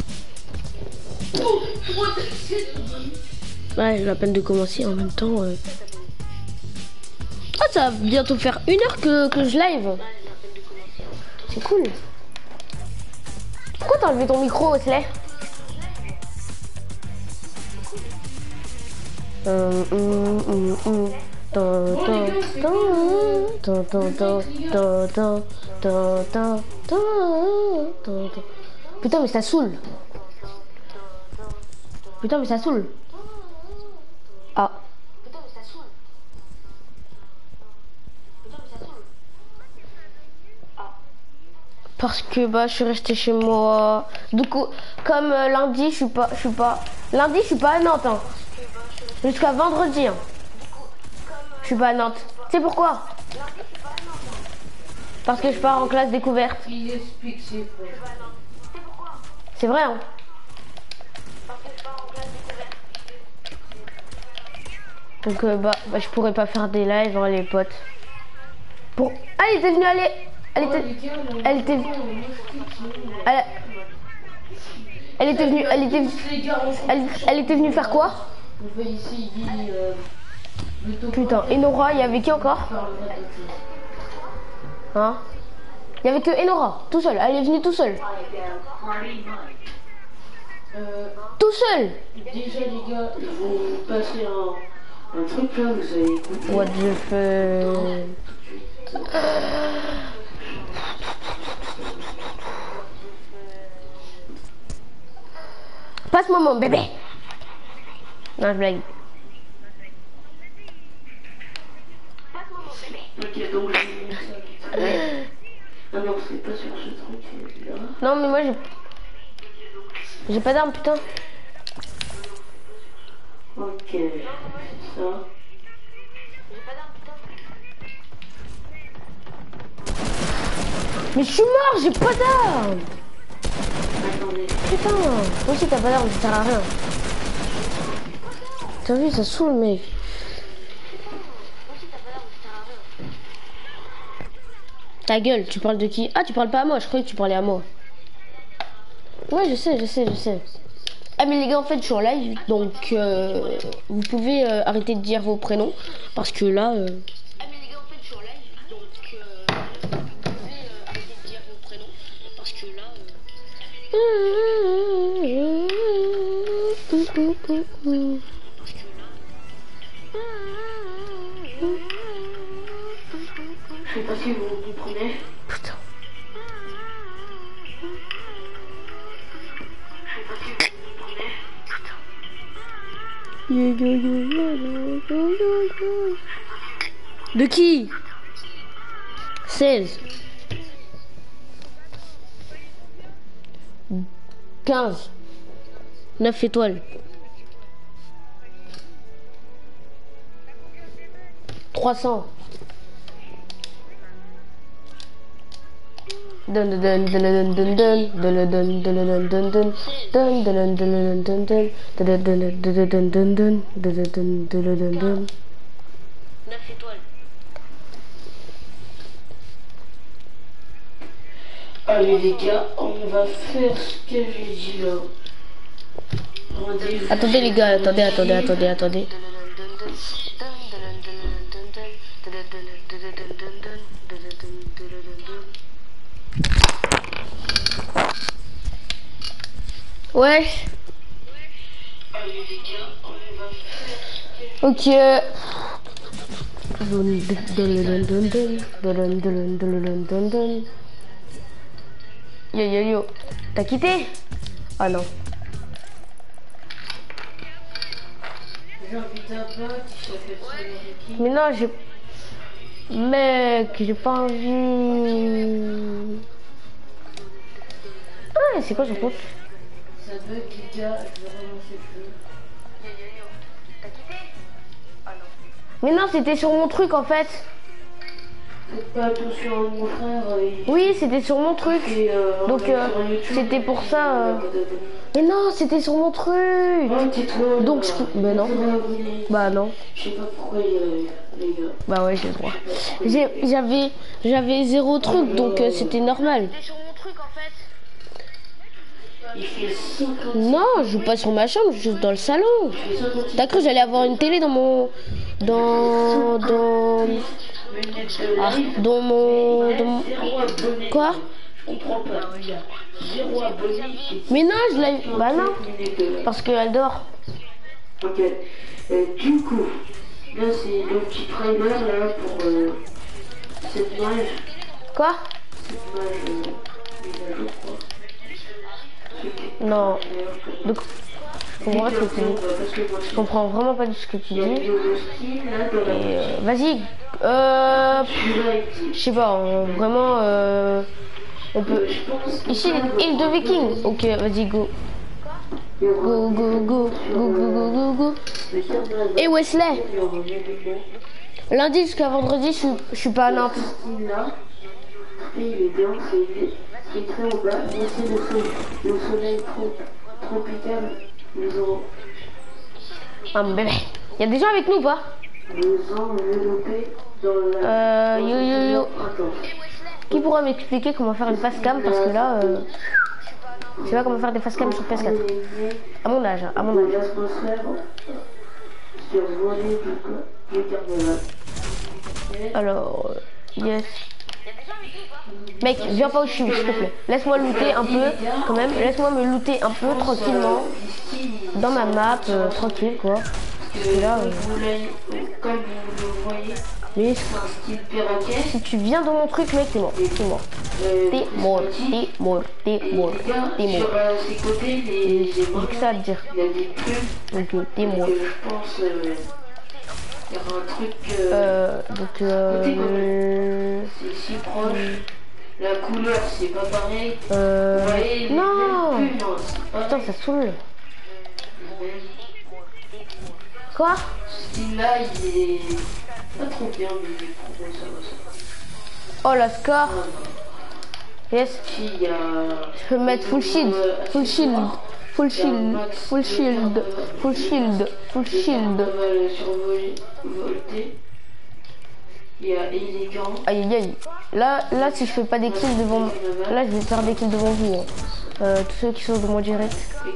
Ouais, j'ai la peine de commencer en même temps. Ah, ça va bientôt faire 1 heure que je live. C'est cool. Pourquoi t'as enlevé ton micro, Osley? Putain, mais ça saoule. Ah. Parce que bah je suis restée chez moi. Du coup, comme lundi, je suis pas à Nantes. Hein. Jusqu'à vendredi. Hein. Je suis pas à Nantes. Tu sais pourquoi? Parce que je pars en classe découverte. C'est vrai, hein? Donc bah je pourrais pas faire des lives, hein, les potes. Pour... Ah, il était venu aller. Elle était venue faire quoi? Putain, Enora, il y avait qui encore? Hein? Il y avait que Enora, tout seul. Elle est venue tout seul. Tout seul. Déjà les gars, ils vont passer un truc là, vous allez écouter. What the fuck? Passe-moi mon bébé. Non, je blague. Ok, donc ah non, c'est pas sur ce truc là. Non, mais moi j'ai pas d'arme, putain. Ok, ça. Mais je suis mort, j'ai pas d'arme. Attendez. Putain, moi aussi t'as pas d'arme, ça sert à rien. T'as vu, ça saoule, mec. Ta gueule, tu parles de qui? Ah, tu parles pas à moi, je croyais que tu parlais à moi. Ouais, je sais. Ah mais les gars, en fait je suis en live, donc vous pouvez arrêter de dire vos prénoms, parce que là... Ah mais les gars, en fait je suis en live, donc vous pouvez arrêter de dire vos prénoms, parce que là... Je sais pas si vous comprenez. Putain. De qui? 16 15 9 étoiles 300 étoiles. Allez les gars, on va faire ce que j'ai dit là. Attendez les gars, attendez. Ouais. Allez les gars, on va faire ce que Ok. Yo. T'as quitté? Ah non. j'invite un pote qui s'appelle Sonariki. Mais non, Mec, j'ai pas envie. Ah, c'est quoi son compte? Ça bug les gars, je vais relancer le jeu. T'as quitté? Ah non. Mais non, c'était sur mon truc en fait. Faites pas attention à mon frère. Oui, c'était sur mon truc. Donc c'était pour ça. Mais non, c'était sur mon truc. Donc mais non. Bah non. Je sais pas pourquoi les gars. Bah ouais, j'ai le droit. J'avais 0 truc, donc c'était normal. C'était sur mon truc en fait. Il fait 50. Non, je joue pas sur ma chambre, je joue dans le salon. T'as cru que j'allais avoir une télé dans mon... Dans mon... Quoi? Je comprends pas. 0 abonné. Mais non, je l'ai... Bah non. Parce qu'elle dort. Ok. Du coup, là c'est le petit trailer là pour cette image. Quoi? Cette image mise à jour quoi. Non. Donc, je comprends pas ce que tu dis. Je comprends vraiment pas ce que tu dis. Et vas-y. Je sais pas, vraiment. On peut. Ici, île de Viking. Ok, vas-y, go. Go. Et Wesley. Lundi jusqu'à vendredi, je suis pas à Nantes. Il est bien, c'est très au bas, mais c'est le soleil tropical. Nous aurons Ah mon bébé. Y a des gens avec nous ou pas? développé dans la. Yo. Qui pourra m'expliquer comment faire une face cam? Parce que là, je sais pas comment faire des face cam sur PS4. À mon âge. L'atmosphère survolée du carnaval. Alors, yes. Mec, viens pas où je suis, s'il te plaît. Laisse-moi looter un peu, quand même. Laisse-moi me looter un peu tranquillement. Dans ma map, tranquille, quoi. Parce que là, comme vous le voyez, mais c'est un style perroquet. si tu viens dans mon truc, mec, t'es mort. T'es mort. T'es mort. Sur ses côtés, J'ai que ça à te dire. il y a des trucs. Donc, t'es mort. Je pense il y aura un truc. C'est si proche. La couleur, c'est pas pareil. Vous voyez, non. c'est pas Putain, ça saoule. Quoi? Ce style-là, il est pas trop bien, mais il est trop bon, ça va. Oh, la score. Yes. Si, il y a. Je peux mettre full shield. Survolté. Il y a élégant. Aïe. Là, si je fais pas des kills devant... Là, je vais faire des kills devant vous. Tous ceux qui sont de mon direct.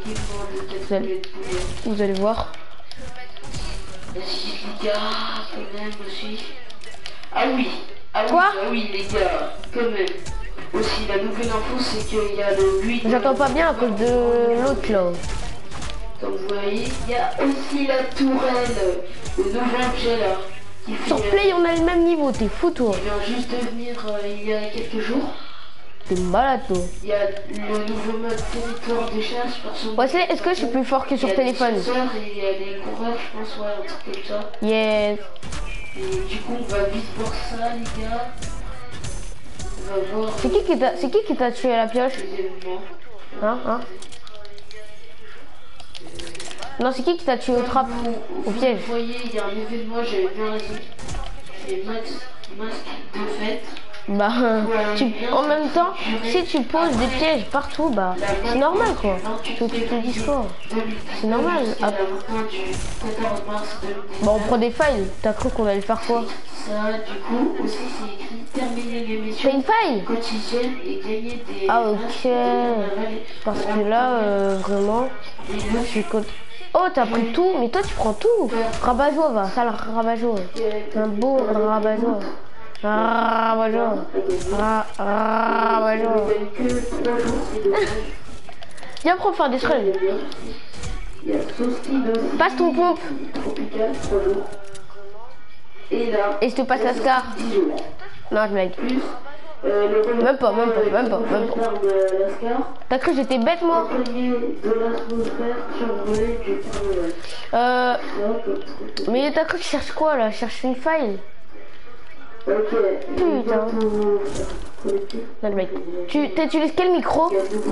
Vous allez voir. Vas-y, les gars, quand même aussi. Ah oui. Quoi? Ah oui, les gars, quand même. Aussi, la nouvelle info, c'est qu'il y a le 8. J'entends pas bien à cause de l'autre là. Comme vous voyez, il y a aussi la tourelle. Le nouveau objet là. Sur Play, on a le même niveau. T'es fou, toi. Il vient juste de venir il y a quelques jours. T'es malade, toi. Il y a le nouveau mode territoire de chasse. Wesley, est-ce que je suis plus fort que sur téléphone? Il y a des coureurs, je pense, ouais, un truc comme ça. Yes. Et du coup, on va vite voir ça, les gars. On va voir. C'est qui t'a tué à la pioche? Hein? Non, c'est qui t'a tué au trap? Au piège? Vous voyez, il y a un événement, j'avais bien raison. C'est masque de fête. Bah, en même temps, si tu poses des pièges partout, bah, c'est normal quoi. Faut que tu te dises quoi. C'est normal. Ah. Bah, on prend des failles. T'as cru qu'on allait faire quoi? Ça, du coup, aussi, c'est écrit terminer l'émission. C'est une faille Quotidienne et gagner des. Ah, ok. Parce que là, vraiment, oh, t'as pris tout, mais toi tu prends tout. Rabat-joie, va, sale rabat-joie. Un beau rabat-joie. Rabat-joie. Rabat-joie. Viens, prends faire des scrolls. Passe ton pompe. Et je te passe la scar. Non, je blague. Même pas. T'as cru que j'étais bête moi? Mais t'as cru que je cherche quoi là? Je cherche une faille. Putain. Non, mec. Tu utilises quel micro?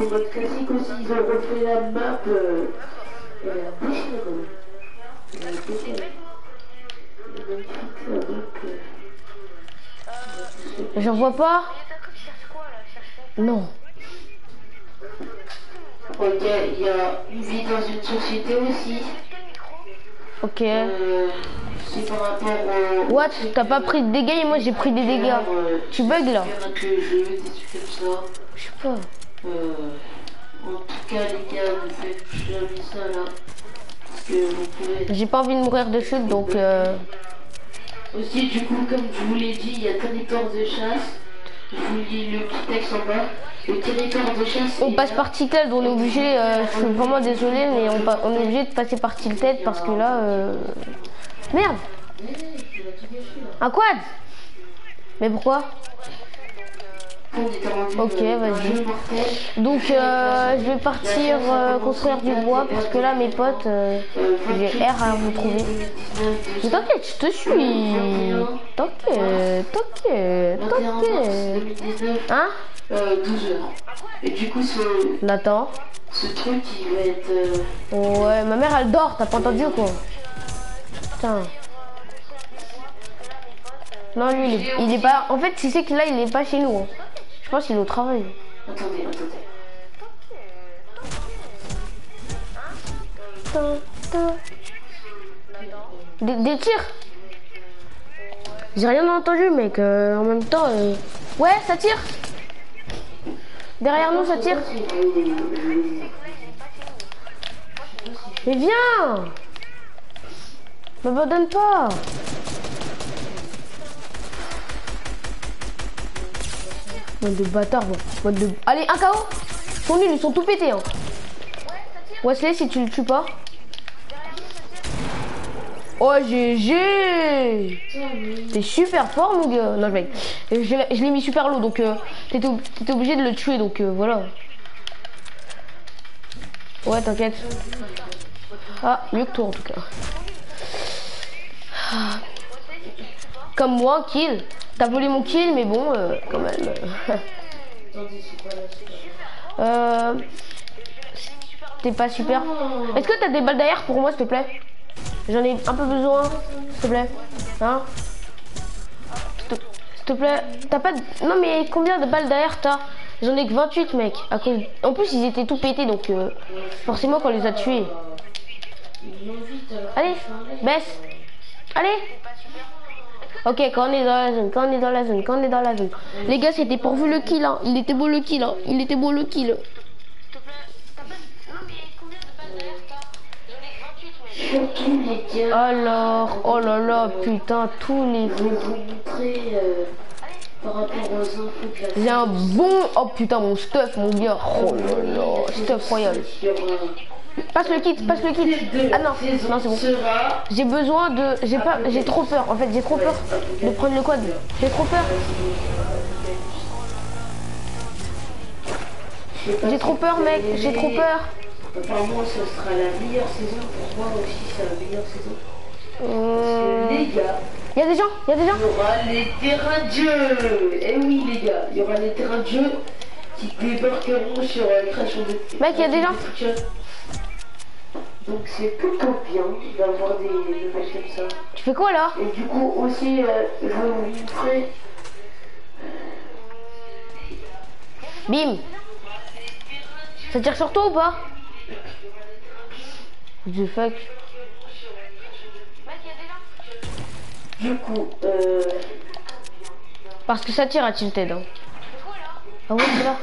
J'en vois pas. Non. Ok, il y a une vie dans une société aussi. Ok. C'est par rapport au... What? T'as pas pris de dégâts et moi j'ai pris des dégâts. Tu bugs là? Je sais pas. En tout cas les gars, ne faites jamais ça là. Parce que vous pouvez... J'ai pas envie de mourir de chute donc... Aussi du coup, comme je vous l'ai dit, il y a territoire de chasse. Je vous lis le petit texte en bas. Le territoire de chasse... On passe par Tilted, on est obligé, je suis vraiment désolé, mais on est obligé de passer par Tilted parce que là... Merde! Un quad! Mais pourquoi? Ok, vas-y. Donc je vais partir construire du bois parce que là mes potes, j'ai R à vous trouver. Mais t'inquiète, je te suis. T'inquiète. Hein? 12 heures. Et du coup Nathan. ce truc il va être... Ouais, ma mère elle dort, t'as pas entendu quoi? Putain. Non lui il est pas... En fait tu sais que là il est pas chez nous. Hein. Je pense qu'il est au travail. Attendez. Des tirs. J'ai rien entendu mec. En même temps... Ouais ça tire. Derrière nous ça tire. Mais viens. M'abandonne pas. Mode de bâtard, ouais. Allez, un KO. Ils sont nuls, ils sont tout pétés. Hein. Wesley, si tu le tues pas. Oh, GG. T'es super fort, mon gars. Non, mec. Je l'ai mis super low, donc t'étais obligé de le tuer, donc voilà. Ouais, t'inquiète. Ah, mieux que toi, en tout cas. Comme moi, kill. T'as volé mon kill, mais bon, quand même. T'es pas super. Est-ce que t'as des balles d'air pour moi, s'il te plaît? J'en ai un peu besoin, s'il te plaît. Hein? S'il te plaît. T'as pas de... Non, mais combien de balles d'air t'as? J'en ai que 28, mec. À cause... En plus, ils étaient tout pétés, donc forcément, qu'on les a tués. Allez, baisse. Allez. Ok, quand on est dans la zone, Les gars, c'était pourvu le kill, hein. Il était beau le kill, hein. Alors, oh là là, putain, tous les... Je vais vous montrer par rapport aux infos que J'ai un bon... Oh putain, mon stuff, mon gars. Oh là là, stuff royal. Passe le kit. Ah non, c'est bon. J'ai besoin de... J'ai trop peur, en fait, j'ai trop peur de prendre le quad. J'ai trop peur. J'ai trop peur, mec, j'ai trop peur. Apparemment, ce sera la meilleure saison. Pour moi aussi, c'est la meilleure saison. Parce que, les gars... Il y a des gens. Il y aura les terrains de jeu. Eh oui, les gars, il y aura les terrains de jeu qui débarqueront sur la création de... Mec, il y a des gens. Donc c'est plutôt bien d'avoir des nouvelles comme ça. Tu fais quoi là? Et du coup aussi, je vais vous montrer Bim. Ça tire sur toi ou pas? The fuck. Du coup, Parce que ça tire à tilted. Hein. Ah ouais, c'est là.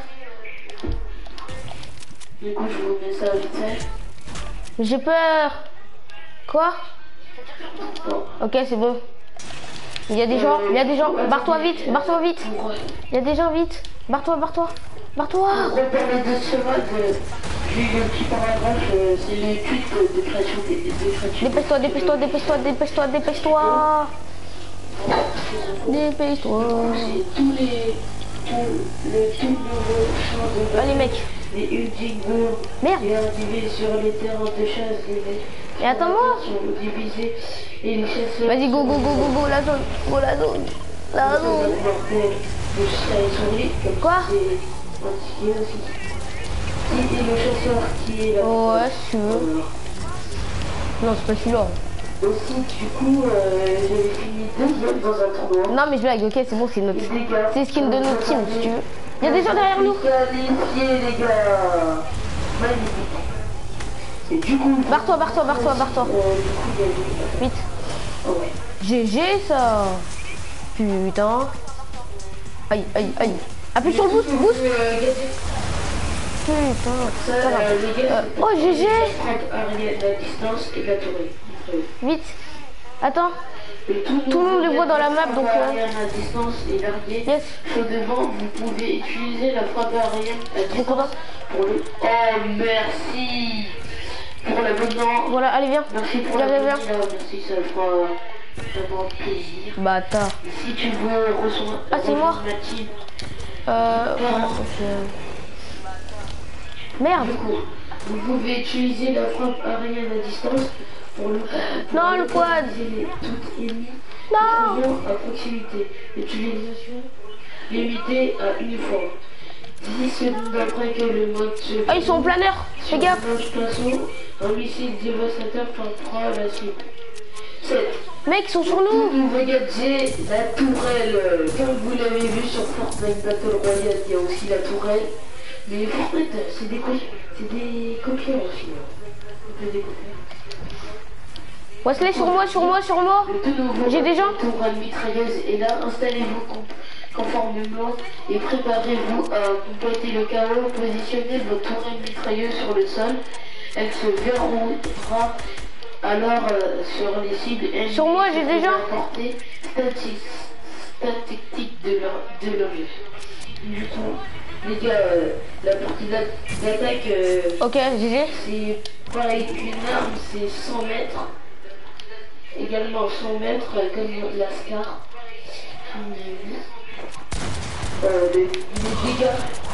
du coup, je vous mets ça vite fait. J'ai peur. Quoi? Bon. Ok, c'est bon. Il y a des gens, il y a des gens. Barre-toi vite, barre-toi vite. Il y a des gens vite. Barre-toi, barre-toi. Barre-toi. On va parler de ce mode. J'ai eu un petit paragraphe, c'est les tweets de création des créatures. Dépêche-toi, dépêche-toi, dépêche-toi, dépêche-toi, dépêche-toi. Dépêche-toi. C'est tous les tout nouveau champ de bataille. Allez mec. Les Hunting Grounds. Merde. Et arrivés sur les terrains de chasse, les Et attends-moi. sont divisés et les chasseurs. Vas-y, go, go, go, go, go, la zone. Go, la zone. La zone. Quoi? C'est aussi. Et le chasseur qui est là. Ouais, si tu veux. Non, c'est pas celui-là. Aussi, du coup, j'avais fini deuxième dans un tournoi. Non, mais je blague, ok, c'est bon, c'est notre. C'est skin de notre team, si tu veux. Il y a des gens derrière nous. Qualifié, les gars. Magnifique. Et du coup. Barre-toi, barre-toi, barre-toi, barre-toi. Du coup, il y a eu. Vite. Ouais. GG ça. Putain. Aïe, aïe, aïe. Appuie sur le boost, boost. Putain, c'est pas grave. Oh, GG. La distance et la tourelle. Vite. Attends. Tout le monde les voit dans la map, donc... La distance est larguée. Yes. Sur devant, vous pouvez utiliser la frappe aérienne à Trop distance content. pour le... Oh, merci pour l'abonnement. Voilà, allez, viens. Merci pour Viens, viens, l'abonnement. viens. Merci, ça fera vraiment plaisir. Bâtard. Si tu veux recevoir... Ah, c'est moi. la team, Voilà, ok. Merde. du coup, vous pouvez utiliser la frappe aérienne à distance pour le... Non, le quad. Tout ennemis Non. à proximité. Utilisation limitée à une fois. 10 secondes après que le mode se... Ah, ils sont en planeur. Fais gaffe. Un missile dévastateur frappera la cible. 7. Mec, ils sont sur nous. Nouveau gadget, la tourelle. Comme vous l'avez vu sur Fortnite Battle Royale, il y a aussi la tourelle. Mais Fortnite, c'est des copieurs aussi. On peut des copieurs. Wesley, sur moi, sur moi, sur moi. J'ai des gens. Tourelle mitrailleuse est là. Installez-vous conformément et préparez-vous à compléter le chaos. Positionnez votre tourelle mitrailleuse sur le sol. Elle se verrouillera alors sur les cibles. Sur moi, j'ai des gens. Portée statique de l'objet. Du coup, les gars, la partie d'attaque, Ok, GG. c'est pareil qu'une arme, c'est 100 mètres. Également 100 mètres, comme la Scar. Les dégâts.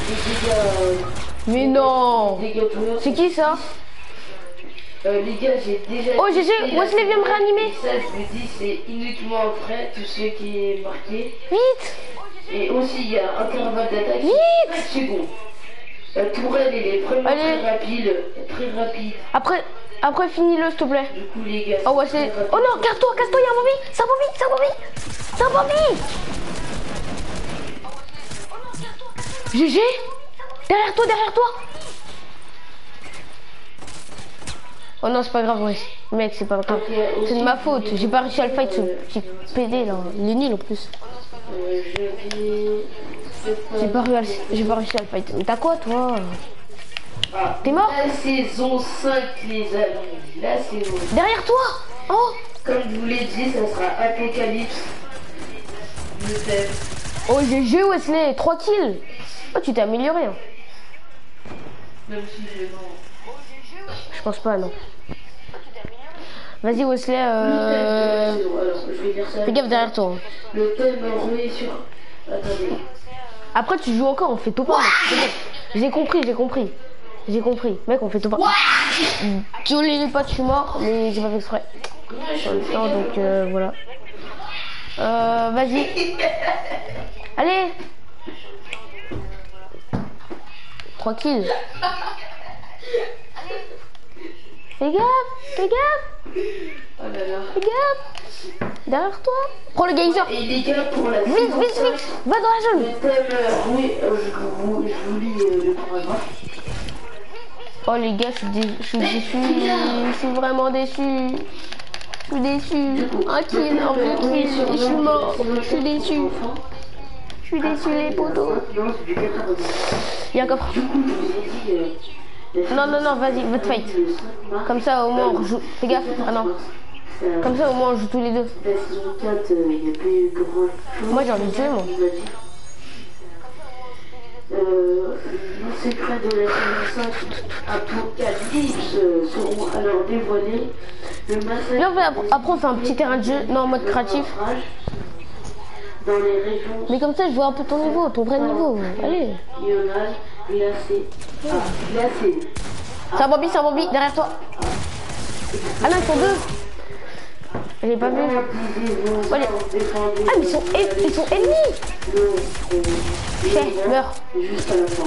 Mais non. Les dégâts joueurs. C'est qui ça? Les gars, j'ai déjà... Oh, GG, Wesley vient me réanimer. Ça, je vous dis, c'est uniquement après tout ce qui est marqué. Vite. Et aussi, il y a intervalle d'attaque. Vite. 5 secondes. La tourelle, elle est vraiment Allez. très rapide. Après, finis-le, s'il te plaît. Du coup, les gars... Oh, Wesley. Oh non, casse-toi, il y a un zombie. Ça va vite, ça va vite. Ça va vite. GG. Derrière toi. Oh non, c'est pas grave, ouais. Mec, c'est pas grave. C'est de ma faute. J'ai pas réussi à le fight, ce petit PD là. Il est nul en plus. J'ai pas réussi à le fight. Mais t'as quoi, toi? T'es mort? La saison 5, les amis. La saison 5. Derrière toi. Oh. Comme je vous l'ai dit, ça sera Apocalypse. Le thème. Oh, GG, Wesley. 3 kills. Oh, tu t'es amélioré. Hein. Même si j'ai non. Je pense pas, non. Vas-y, Wesley. Alors, je vais dire ça. Fais gaffe derrière toi. Hein. Le thème rué sur... Attendez. Après, tu joues encore, on fait top 1. J'ai compris. Mec, on fait top 1. Tu l'es pas, tu es mort, mais j'ai pas fait exprès. Sur le temps, donc voilà. Vas-y. Allez. 3 kills. Fais gaffe, fais gaffe. Oh là là. Fais gaffe. Derrière toi. Prends le geyser. Et les gars, pour la Vite, saison vite, 5, vite. Va dans la zone. le thème, oui, je vous lis le paragraphe. Oh les gars, je suis déçu. Je suis vraiment déçu. Je suis déçu. Un kill, un bon kill. Je suis mort. Je suis déçu. Je suis déçu les potos. Il y a un coffre. Non, non, non, vas-y, votre fight. Comme ça au moins on rejoue. Fais gaffe. Ah non. Comme ça au moins on joue tous les deux. La saison 4, il n'y a plus grand chose. Moi j'ai envie de tuer moi. Les secrets de la saison 5 Apocalypse seront alors dévoilés. Le massacre Viens, après on fait un petit terrain de jeu. Non, en mode créatif. dans les régions Mais comme ça je vois un peu ton niveau, ton vrai niveau. Allez. lyonnaises, glacées. Glacées. C'est un Bambi, derrière toi. Ah non, ils sont deux. Je l'ai pas vu. Allez. Ah, mais ils sont ennemis. Chef, meurs. Juste à la fin.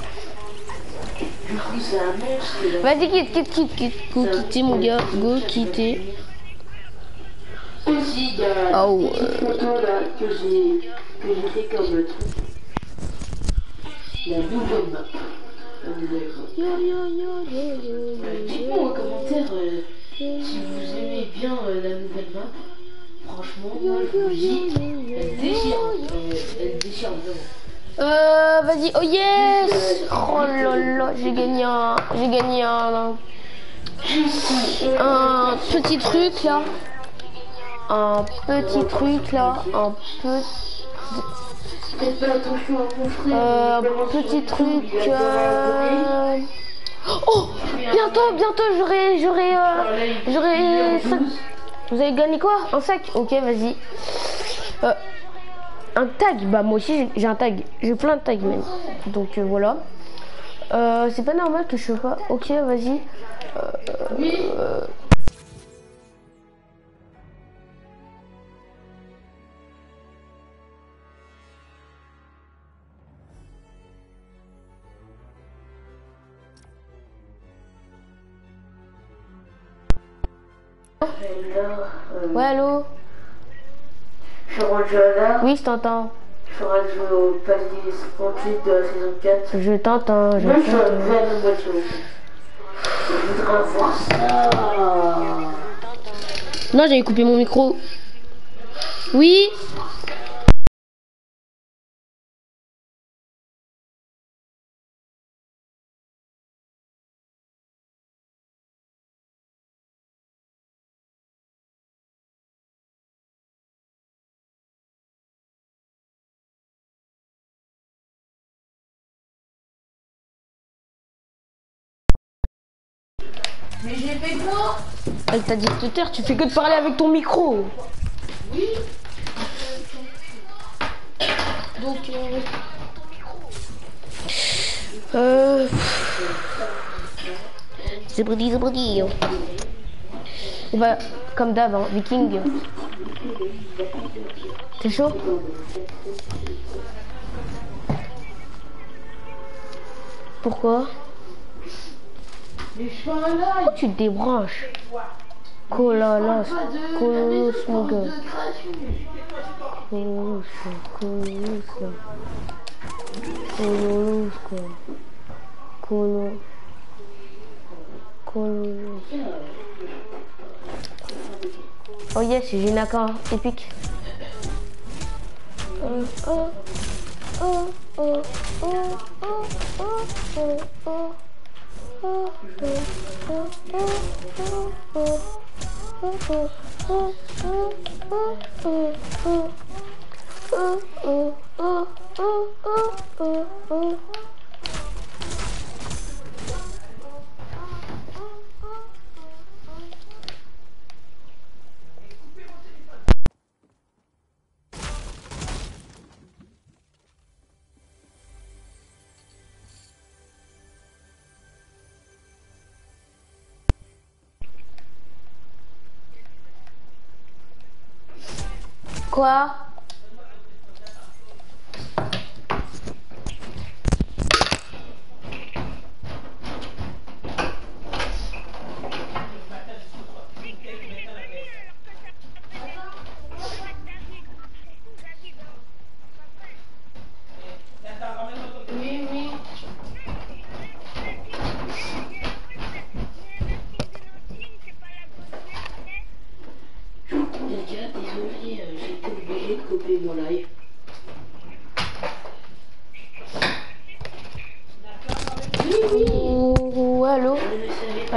Du coup, c'est un monstre. Vas-y, quitte. Go quitter, mon gars. Go quitter. Aussi, il y a Oh, une petite photo là que j'ai fait comme truc. La nouvelle map. Dites-moi en commentaire si vous aimez bien la nouvelle map. Franchement, moi je vous dis, elle déchire. Elle déchire vraiment. Vas-y, oh yes. Oh là là, j'ai gagné un petit truc là. Un Faites pas attention à mon frère. un petit truc. Oh, bientôt, j'aurai 5. Vous avez gagné quoi? Un sac? Ok, vas-y. Un tag, bah moi aussi j'ai un tag. J'ai plein de tags même. Donc voilà. C'est pas normal que je sais pas. Ok, vas-y. Ouais, allô? Je suis rendu là. Oui, je t'entends. Je suis rendu au palier 58 de la saison 4. Je t'entends. Moi, je suis en nouvelle moitié. Je voudrais voir ça. Non, j'avais coupé mon micro. Oui? Mais j'ai fait quoi? Elle t'a dit de te taire, tu fais que de parler avec ton micro. Oui. Donc, c'est brudi. On va, comme d'hab, hein, Viking. T'es chaud? Pourquoi? Pourquoi tu te débranches? Cololos, mon gars. Cololos, quoi. Cololos. Oh yes, j'ai une AK épique. Quoi?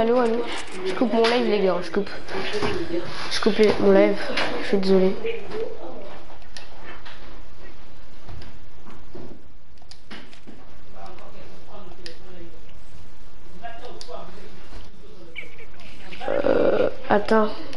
Allô, allô. Je coupe mon live, les gars. Je coupe mon live. Je suis désolé. Attends.